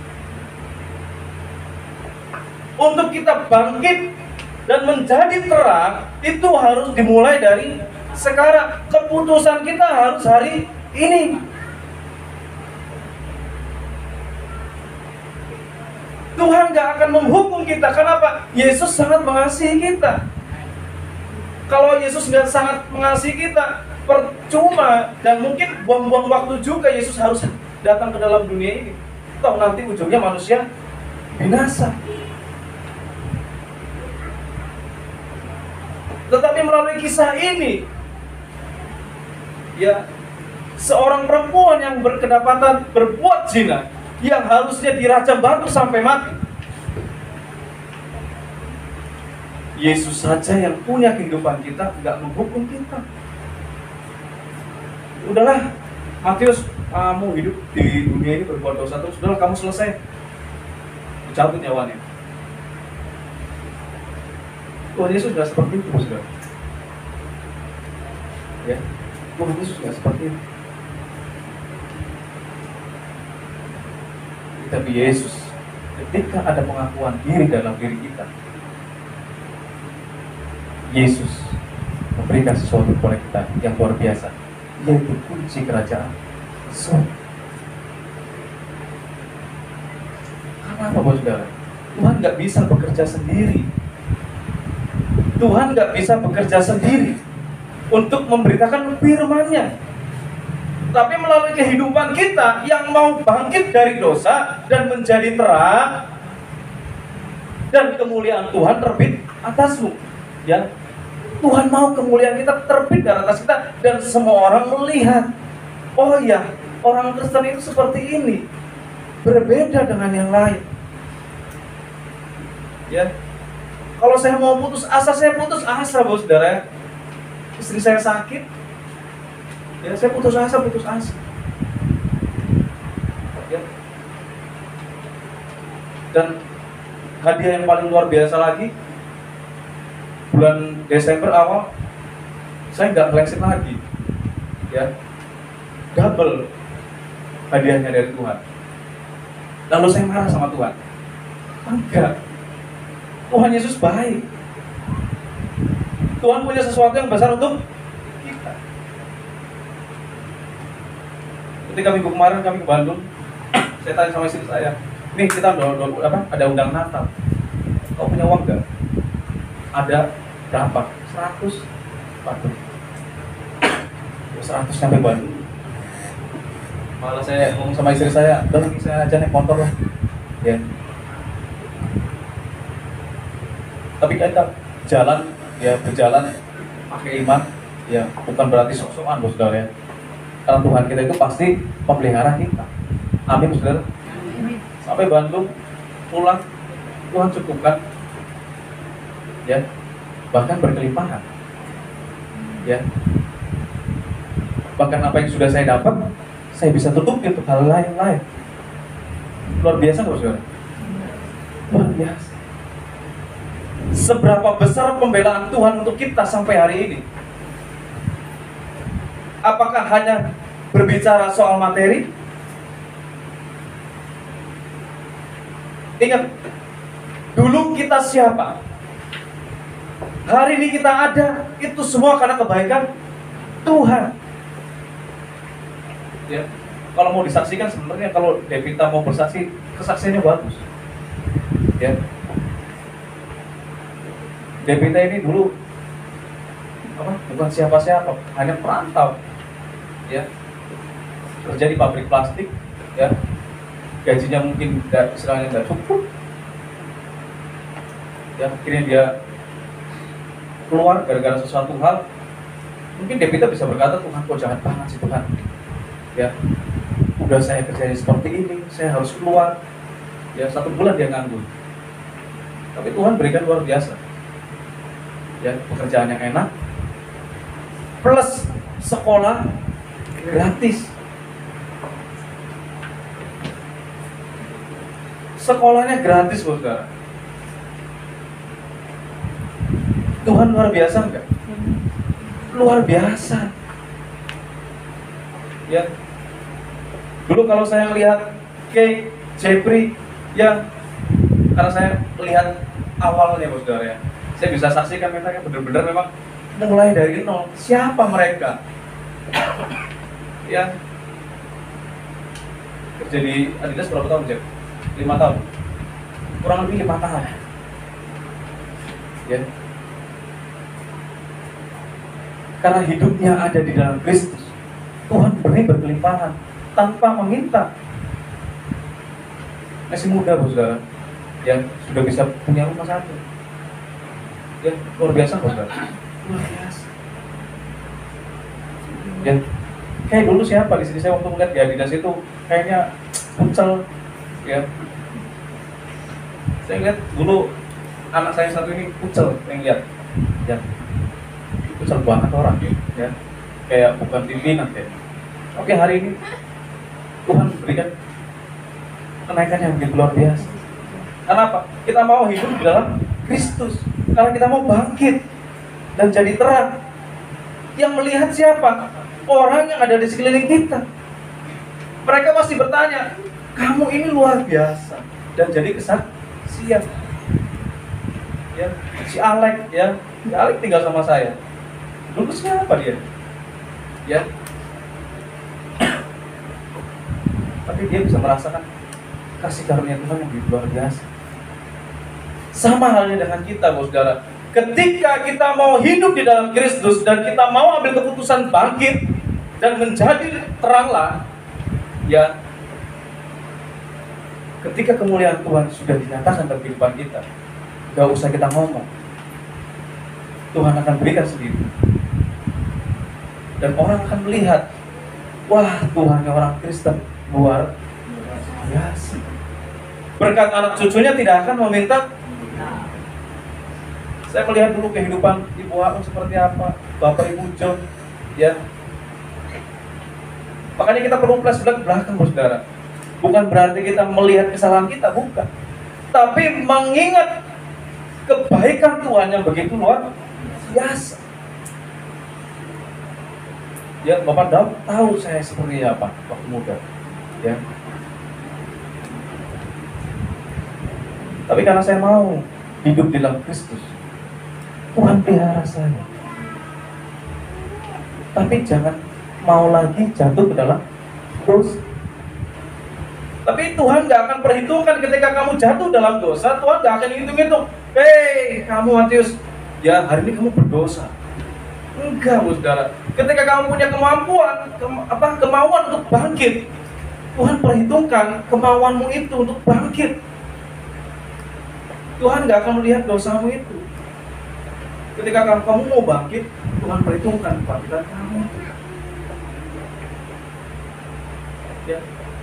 untuk kita bangkit dan menjadi terang, itu harus dimulai dari sekarang. Keputusan kita harus hari ini. Tuhan gak akan menghukum kita. Kenapa? Yesus sangat mengasihi kita. Kalau Yesus gak sangat mengasihi kita, percuma dan mungkin buang-buang waktu juga Yesus harus datang ke dalam dunia ini. Toh nanti ujungnya manusia binasa. Tetapi melalui kisah ini, ya, seorang perempuan yang berkedapatan berbuat zina, yang harusnya dirajam batu sampai mati, Yesus saja yang punya kehidupan kita, nggak menghukum kita. Udahlah, Matius, kamu hidup di dunia ini berbuat dosa terus, udahlah kamu selesai, cabut nyawanya. Tuhan Yesus nggak seperti itu, saudara. Ya, Tuhan Yesus nggak seperti itu. Tapi Yesus, ketika ada pengakuan diri dalam diri kita, Yesus memberikan sesuatu kepada kita yang luar biasa, yaitu kunci kerajaan surga. Kenapa, saudara? Tuhan nggak bisa bekerja sendiri. Tuhan nggak bisa bekerja sendiri untuk memberitakan firman-Nya. Tapi melalui kehidupan kita yang mau bangkit dari dosa dan menjadi terang, dan kemuliaan Tuhan terbit atasmu. Ya, Tuhan mau kemuliaan kita terbit dari atas kita dan semua orang melihat. Oh ya, orang Kristen itu seperti ini, berbeda dengan yang lain. Ya, kalau saya mau putus asa, saya putus asa, saudara. Istri saya sakit, ya saya putus asa. Ya. Dan hadiah yang paling luar biasa lagi, bulan Desember awal, saya nggak flexing lagi, ya, double hadiahnya dari Tuhan. Lalu saya marah sama Tuhan? Enggak. Tuhan Yesus baik. Tuhan punya sesuatu yang besar untuk kita. Ketika minggu kemarin kami ke Bandung, saya tanya sama istri saya, nih kita ada undang Natal, kau punya uang nggak? Ada berapa? 100. Waduh, 100 sampai Bandung. Malah saya ngomong sama istri saya, udah lagi saya aja naik motor lah, ya. Tapi kita berjalan pakai iman, ya, bukan berarti sok-sokan, saudara, ya. Karena Tuhan kita itu pasti pemelihara kita. Amin, saudara. Sampai Bandung, pulang, Tuhan cukupkan, ya, bahkan berkelimpahan, ya. Bahkan apa yang sudah saya dapat, saya bisa tutupi untuk hal lain. Luar biasa, saudara. Luar biasa. Seberapa besar pembelaan Tuhan untuk kita sampai hari ini? Apakah hanya berbicara soal materi? Ingat, dulu kita siapa? Hari ini kita ada, itu semua karena kebaikan Tuhan. Ya, kalau mau disaksikan sebenarnya kalau Devita mau bersaksi, kesaksiannya bagus. Ya. Devita ini dulu bukan siapa-siapa, hanya perantau, ya, kerja di pabrik plastik, ya, gajinya mungkin istilahnya nggak cukup, ya, akhirnya dia keluar gara-gara sesuatu hal. Mungkin Devita bisa berkata, Tuhan kok jahat banget sih Tuhan, ya, udah saya kerjanya seperti ini, saya harus keluar, ya, 1 bulan dia nganggur. Tapi Tuhan berikan luar biasa, ya, pekerjaan yang enak, plus sekolah gratis. Sekolahnya gratis, saudara. Tuhan luar biasa enggak? Luar biasa. Ya. Dulu kalau saya lihat Kay, Jeffrey, ya, karena saya lihat awalnya, saudara, ya, saya bisa saksikan mereka benar-benar memang mulai dari nol. Siapa mereka? Ya, kerja di Adidas berapa tahun, Jeff? 5 tahun. Kurang lebih 5 tahun. Ya. Karena hidupnya ada di dalam Kristus, Tuhan beri berkelimpahan tanpa meminta. Masih muda, saudara, yang sudah bisa punya rumah satu. Ya, luar biasa, saudara. Luar biasa. Ya, kayak dulu siapa di sini, saya waktu melihat di Adidas itu kayaknya kucel, ya. Saya lihat dulu anak saya satu ini kucel, yang lihat, ya, kucel banget orang, ya, kayak bukan pimpinan ya. Oke, hari ini Tuhan berikan kenaikan yang begitu luar biasa. Karena apa? Kita mau hidup di dalam Kristus. Karena kita mau bangkit dan jadi terang. Yang melihat siapa? Orang yang ada di sekeliling kita. Mereka pasti bertanya, kamu ini luar biasa. Dan jadi kesaksian. Ya, si Alek, ya, si Alek tinggal sama saya. Dulu siapa dia? Ya. Tapi dia bisa merasakan kasih karunia Tuhan yang luar biasa. Sama halnya dengan kita, saudara. Ketika kita mau hidup di dalam Kristus dan kita mau ambil keputusan bangkit dan menjadi teranglah, ya, ketika kemuliaan Tuhan sudah dinyatakan dalam kehidupan kita, gak usah kita ngomong, Tuhan akan berikan sendiri. Dan orang akan melihat, wah, Tuhannya orang Kristen luar biasa. Berkat anak cucunya tidak akan meminta. Saya melihat dulu kehidupan Ibu Aung seperti apa, Bapak Ibu John, ya. Makanya kita perlu flashback belakang, saudara. Bukan berarti kita melihat kesalahan kita, bukan. Tapi mengingat kebaikan Tuhan yang begitu luar biasa. Ya, Bapak Daud tahu saya seperti apa waktu muda, ya. Tapi karena saya mau hidup di dalam Kristus, Tuhan pelihara saya. Tapi jangan mau lagi jatuh ke dalam dosa. Tapi Tuhan gak akan perhitungkan ketika kamu jatuh dalam dosa. Tuhan gak akan hitung-hitung, hei kamu Matius, ya hari ini kamu berdosa. Enggak, saudara. Ketika kamu punya kemampuan, kemauan untuk bangkit, Tuhan perhitungkan kemauanmu itu untuk bangkit. Tuhan gak akan melihat dosamu itu. Ketika kamu mau bangkit, Tuhan perhitungkan kebangkitan kamu. Ya.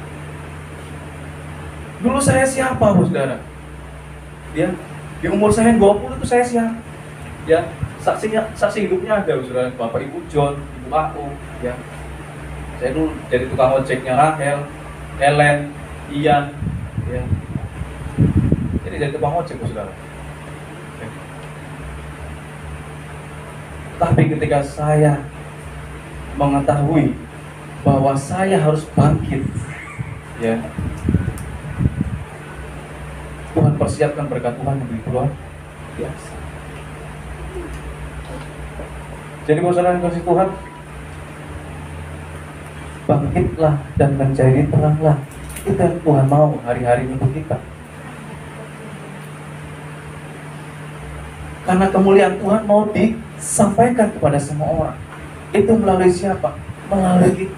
Dulu saya siapa, saudara? Ya, di umur saya 20 itu saya siapa? Ya, saksi hidupnya ada, saudara. Bapak Ibu John, Ibu Aung, ya. Saya dulu jadi tukang ojeknya Rahel, Helen, Ian, ya. Jadi jadi tukang ojek, saudara. Tapi ketika saya mengetahui bahwa saya harus bangkit, ya, Tuhan persiapkan berkat Tuhan yang begitu luar biasa. Jadi saudara yang kasih Tuhan, bangkitlah dan menjadi teranglah. Itu yang Tuhan mau hari-hari untuk kita. Karena kemuliaan Tuhan mau disampaikan kepada semua orang. Itu melalui siapa? Melalui kita.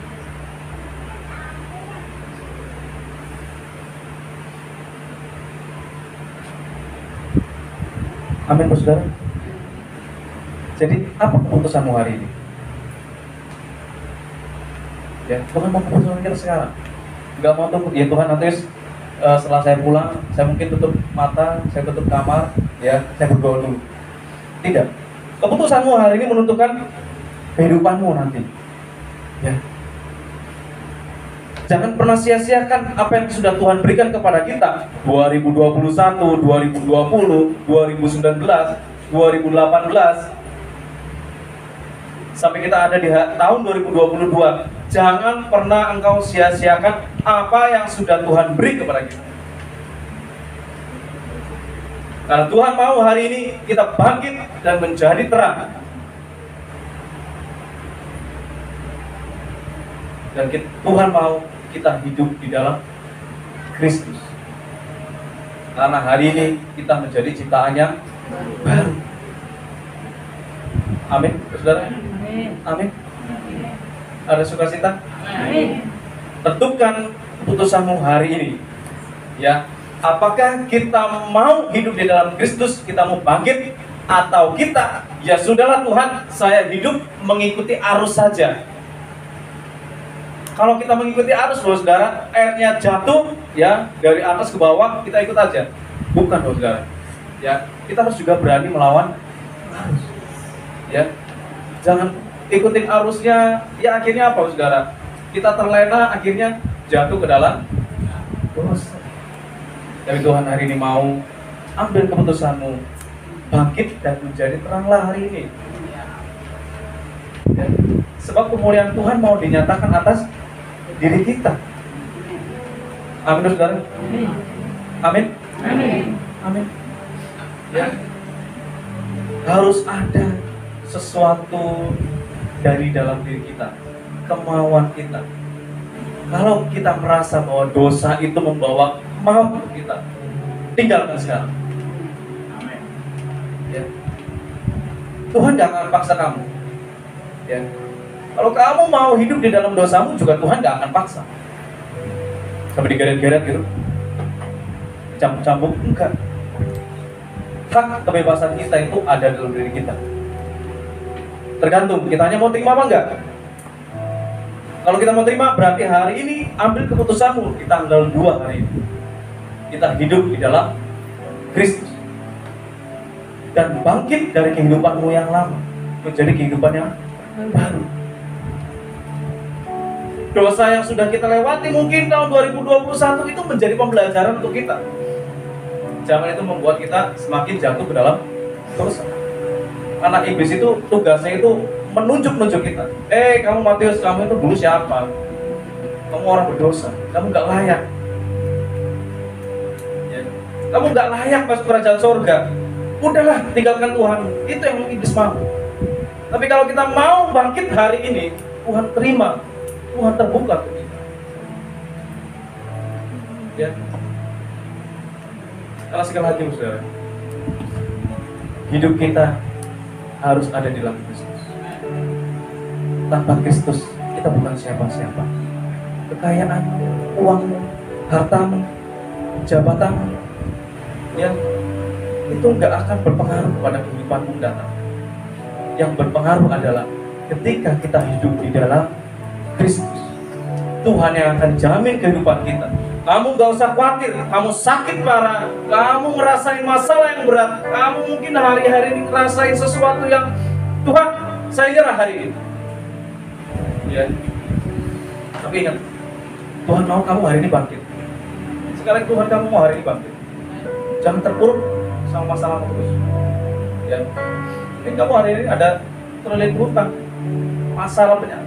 Amin, saudara. Jadi apa keputusanmu hari ini? Ya, Tuhan mau keputusan kita sekarang. Gak mau tunggu, ya Tuhan nanti setelah saya pulang, saya mungkin tutup mata, saya tutup kamar, ya, saya berdoa dulu. Tidak. Keputusanmu hari ini menentukan kehidupanmu nanti. Ya. Jangan pernah sia-siakan apa yang sudah Tuhan berikan kepada kita 2021, 2020, 2019, 2018 sampai kita ada di tahun 2022. Jangan pernah engkau sia-siakan apa yang sudah Tuhan beri kepada kita. Karena Tuhan mau hari ini kita bangkit dan menjadi terang. Dan Tuhan mau kita hidup di dalam Kristus. Karena hari ini kita menjadi ciptaan yang baru. Amin, saudara. Amin. Ada sukacita? Amin. Tentukan keputusanmu hari ini. Ya, apakah kita mau hidup di dalam Kristus, kita mau bangkit, atau kita, ya sudahlah Tuhan, saya hidup mengikuti arus saja. Kalau kita mengikuti arus, saudara, airnya jatuh, ya dari atas ke bawah, kita ikut aja. Bukan, saudara. Ya, kita harus juga berani melawan arus. Ya, jangan ikutin arusnya. Ya akhirnya apa, saudara? Kita terlena, akhirnya jatuh ke dalam dosa. Tapi Tuhan hari ini mau ambil keputusanmu, bangkit dan menjadi teranglah hari ini. Ya, sebab kemuliaan Tuhan mau dinyatakan atas diri kita. Amin, saudara. Amin. Amin. Amin. Ya, harus ada sesuatu dari dalam diri kita, kemauan kita. Kalau kita merasa bahwa dosa itu membawa maut untuk kita, tinggalkan sekarang. Amin. Ya. Tuhan gak akan paksa kamu. Ya. Kalau kamu mau hidup di dalam dosamu juga Tuhan gak akan paksa. Sampai digeret-geret gitu, campur-campur, enggak. Hak kebebasan kita itu ada dalam diri kita. Tergantung kitanya mau terima apa enggak. Kalau kita mau terima, berarti hari ini ambil keputusanmu di tanggal 2 hari ini. Kita hidup di dalam Kristus dan bangkit dari kehidupanmu yang lama menjadi kehidupan yang baru. Dosa yang sudah kita lewati mungkin tahun 2021 itu menjadi pembelajaran untuk kita. Jangan itu membuat kita semakin jatuh ke dalam dosa. Anak iblis itu tugasnya itu menunjuk-nunjuk kita. Kamu Matius, kamu itu dulu siapa? Kamu orang berdosa, kamu gak layak. Ya. Kamu gak layak masuk kerajaan surga. Udahlah, tinggalkan Tuhan. Itu yang iblis mau. Tapi kalau kita mau bangkit hari ini, Tuhan terima, Tuhan terbuka untuk kita. Ya. Karena sekali lagi, saudara, hidup kita harus ada di dalam Kristus. Tanpa Kristus, kita bukan siapa-siapa. Kekayaan, uangmu, hartamu, jabatanmu, ya, itu nggak akan berpengaruh pada kehidupanmu mendatang. Yang berpengaruh adalah ketika kita hidup di dalam Kristus, Tuhan yang akan jamin kehidupan kita. Kamu gak usah khawatir, kamu sakit parah, kamu ngerasain masalah yang berat, kamu mungkin hari-hari ini ngerasain sesuatu yang Tuhan, saya nyerah hari ini. Ya. Tapi ingat, Tuhan mau kamu hari ini bangkit. Sekali Tuhan kamu mau hari ini bangkit. Jangan terpuruk sama masalahmu terus. Ya. Ini kamu hari ini ada terlilit hutang, masalah banyak.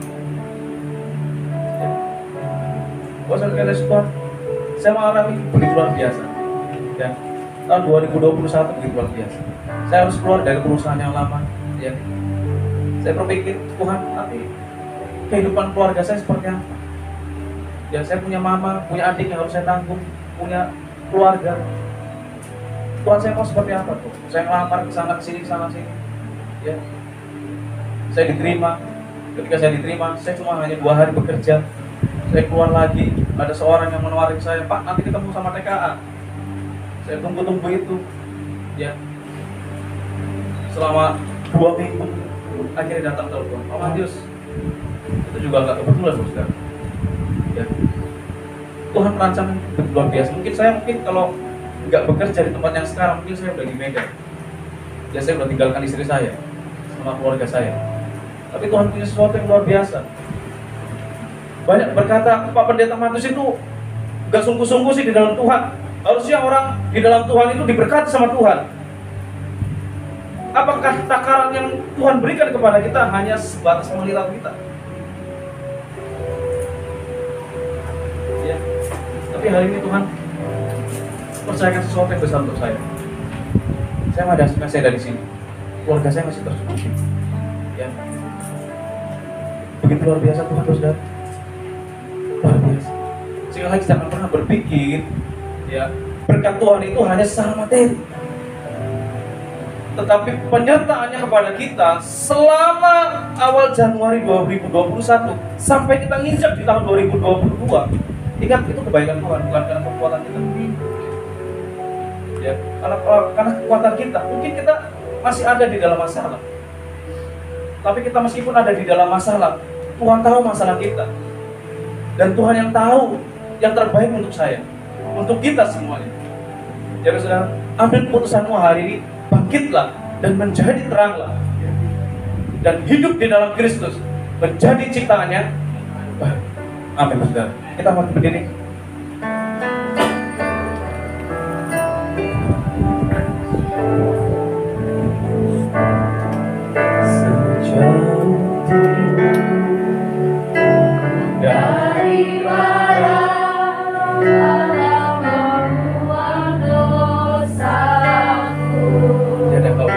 Ya. Gak usah kira Tuhan, saya mengalami begitu luar biasa. Ya. Tahun 2021 begitu luar biasa. Saya harus keluar dari perusahaan yang lama. Ya. Saya berpikir, Tuhan, tapi kehidupan keluarga saya seperti apa? Ya, saya punya mama, punya adik yang harus saya tanggung, punya keluarga. Tuhan, saya mau seperti apa tuh? Saya ngelamar ke sana sini. Ya. Saya diterima. Ketika saya diterima, saya cuma hanya 2 hari bekerja. Saya keluar lagi, ada seorang yang menawarin saya, Pak, nanti ketemu sama TKA. Saya tunggu itu. Ya. Selama 2 minggu, akhirnya datang telepon, Pak Matius, itu juga nggak kebetulan, saudara. Ya. Tuhan merancang luar biasa. Mungkin kalau nggak bekerja di tempat yang sekarang, mungkin saya udah di Medan. Ya, saya udah tinggalkan istri saya sama keluarga saya. Tapi Tuhan punya sesuatu yang luar biasa. Banyak berkata, Pak Pendeta Matius itu nggak sungguh-sungguh sih di dalam Tuhan. Harusnya orang di dalam Tuhan itu diberkati sama Tuhan. Apakah takaran yang Tuhan berikan kepada kita hanya sebatas melihat kita? Ya. Tapi hari ini Tuhan percayakan sesuatu yang besar untuk saya. Saya masih ada di sini. Keluarga saya masih tercukupi. Ya. Begitu luar biasa Tuhan, saudara. Luar biasa. Sekali lagi jangan pernah berpikir, ya, berkat Tuhan itu hanya secara materi. Tetapi penyertaannya kepada kita selama awal Januari 2021 sampai kita nginjak di tahun 2022. Ingat, itu kebaikan Tuhan, bukan karena kekuatan kita. Ya, karena kekuatan kita. Mungkin kita masih ada di dalam masalah. Tapi kita meskipun ada di dalam masalah, Tuhan tahu masalah kita. Dan Tuhan yang tahu yang terbaik untuk saya, untuk kita semuanya. Jadi saudara, Ambil keputusanmu hari ini, bangkitlah dan menjadi teranglah, dan hidup di dalam Kristus, menjadi ciptaannya baru. Amin, saudara. Kita mau berdiri. Dari barat Allah membuang dosaku. Tiada kau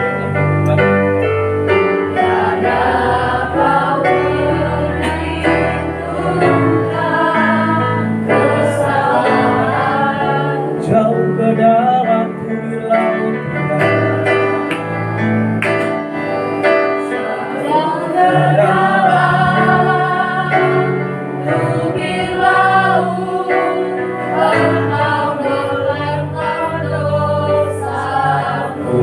Tiada kau perhitungkan kesalahan. jauh ke dalam bumi laut, Jauh ke dalam bukit laut, Engkau melempar dosaku.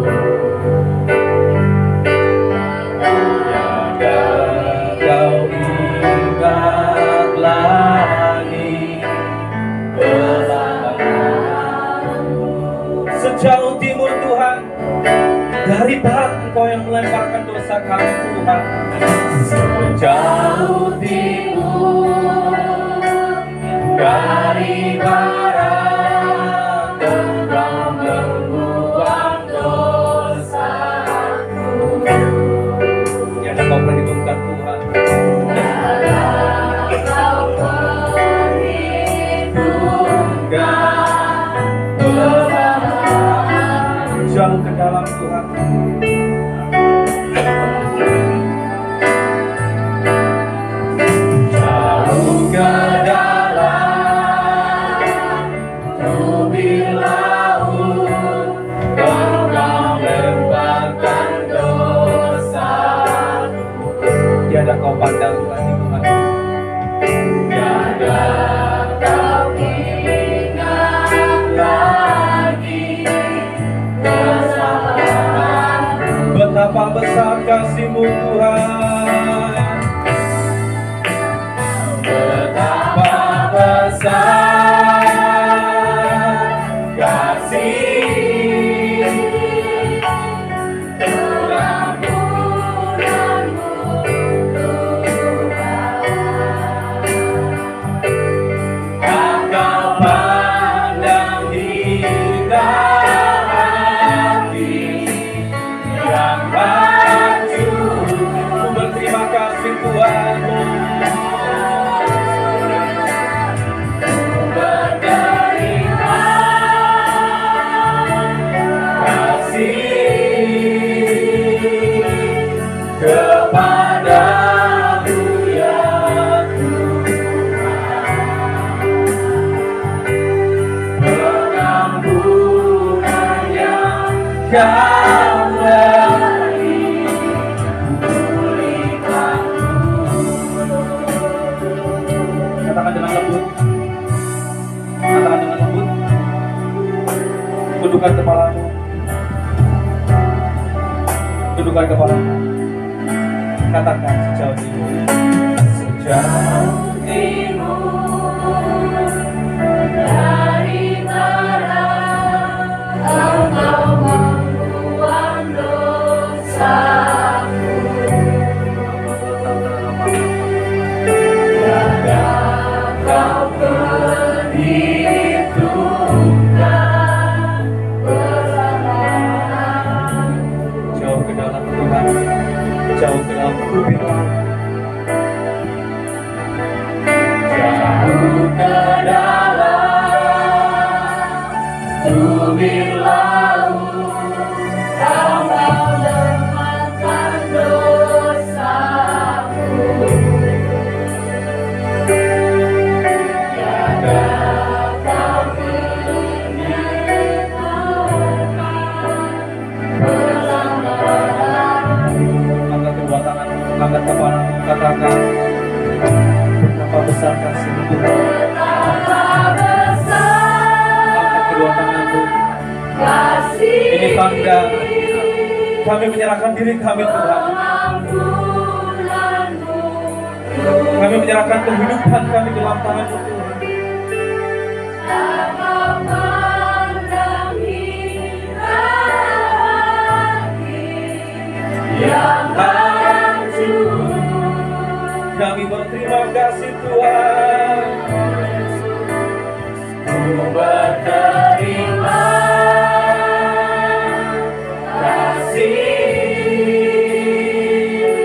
kau ingat lagi kesalahanmu. Sejauh timur Tuhan, dari barat Engkau yang melemparkan dosa kami Tuhan. Sejauh timur, dari barat Engkau membuang dosaku. Tiada kau perhitungkan Tuhan. Kau perhitungkan kesalahan. Jauh ke dalam Tuhan. Jauh ke dalam bumi laut, Engkau lemparkan dosaku. Tiada kau pandang lagi Tuhan. Tiada Kau ingat lagi kesalahan. betapa besar kasih-Mu Tuhan. Betapa besar kasih Pengampunanmu Tuhan. Engkau pandang hingga hati yang maju. Ku berterima kasih Tuhan. Berterima kasih kepadamu ya pengampunan yang Kau beri, katakan dengan lembut, katakan dengan lembut, tundukkan kepalamu, tundukkan kepalamu, katakan sejauh timur, sejauh Timur, dari barat Engkau membuang dosaku. Tiada kau perhitungkan kesalahan. jauh ke dalam Tuhan, jauh ke dalam bumi laut, jauh ke dalam bumi laut, Engkau lemparkan dosaku. Tiada kau meninggalkan kesalahan. angkat kedua tangan, angkat kepalamu, katakan betapa besar kasih-Mu Tuhan. Betapa besar Angkat kedua tanganmu. kasih Ini tanda kami menyerahkan diri kami Tuhan. pengampunanmu Kami menyerahkan kehidupan kami dalam tangan-Mu Tuhan. Engkau pandang hingga kasih Tuhan. Ku berterima kasih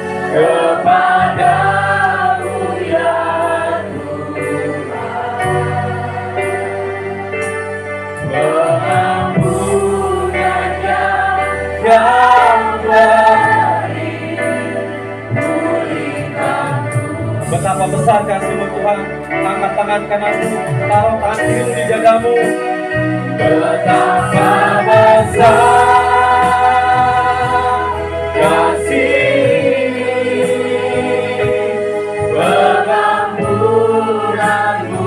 kepadamu ya Tuhan. Pengampunannya yang beri pulihkanku. Betapa besar kasih-Mu Tuhan. Angkat tangan kananmu, taruh tangan kirimu di dadamu. Betapa besar kasih pengampunanmu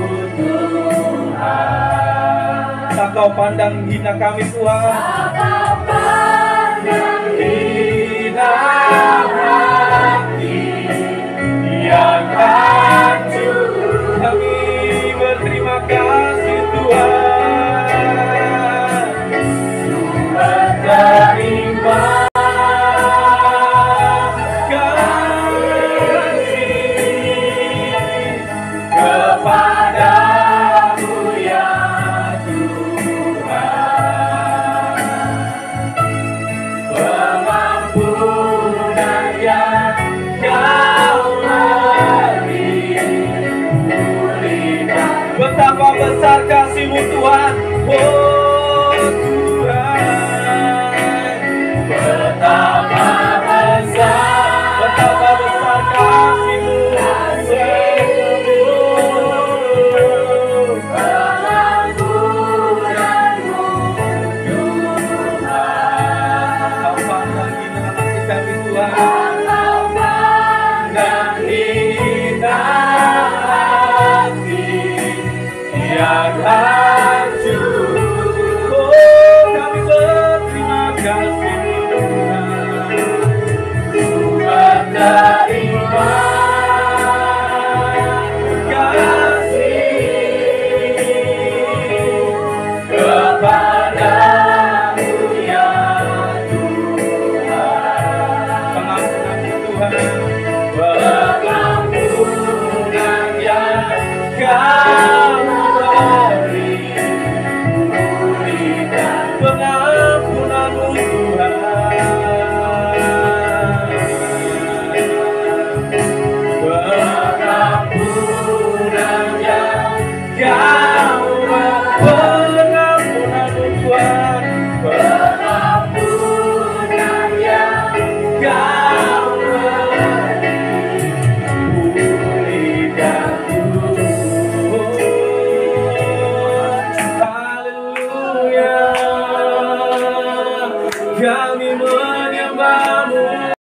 Tuhan. Tak Kau pandang hina kami Tuhan. Tak pandang hina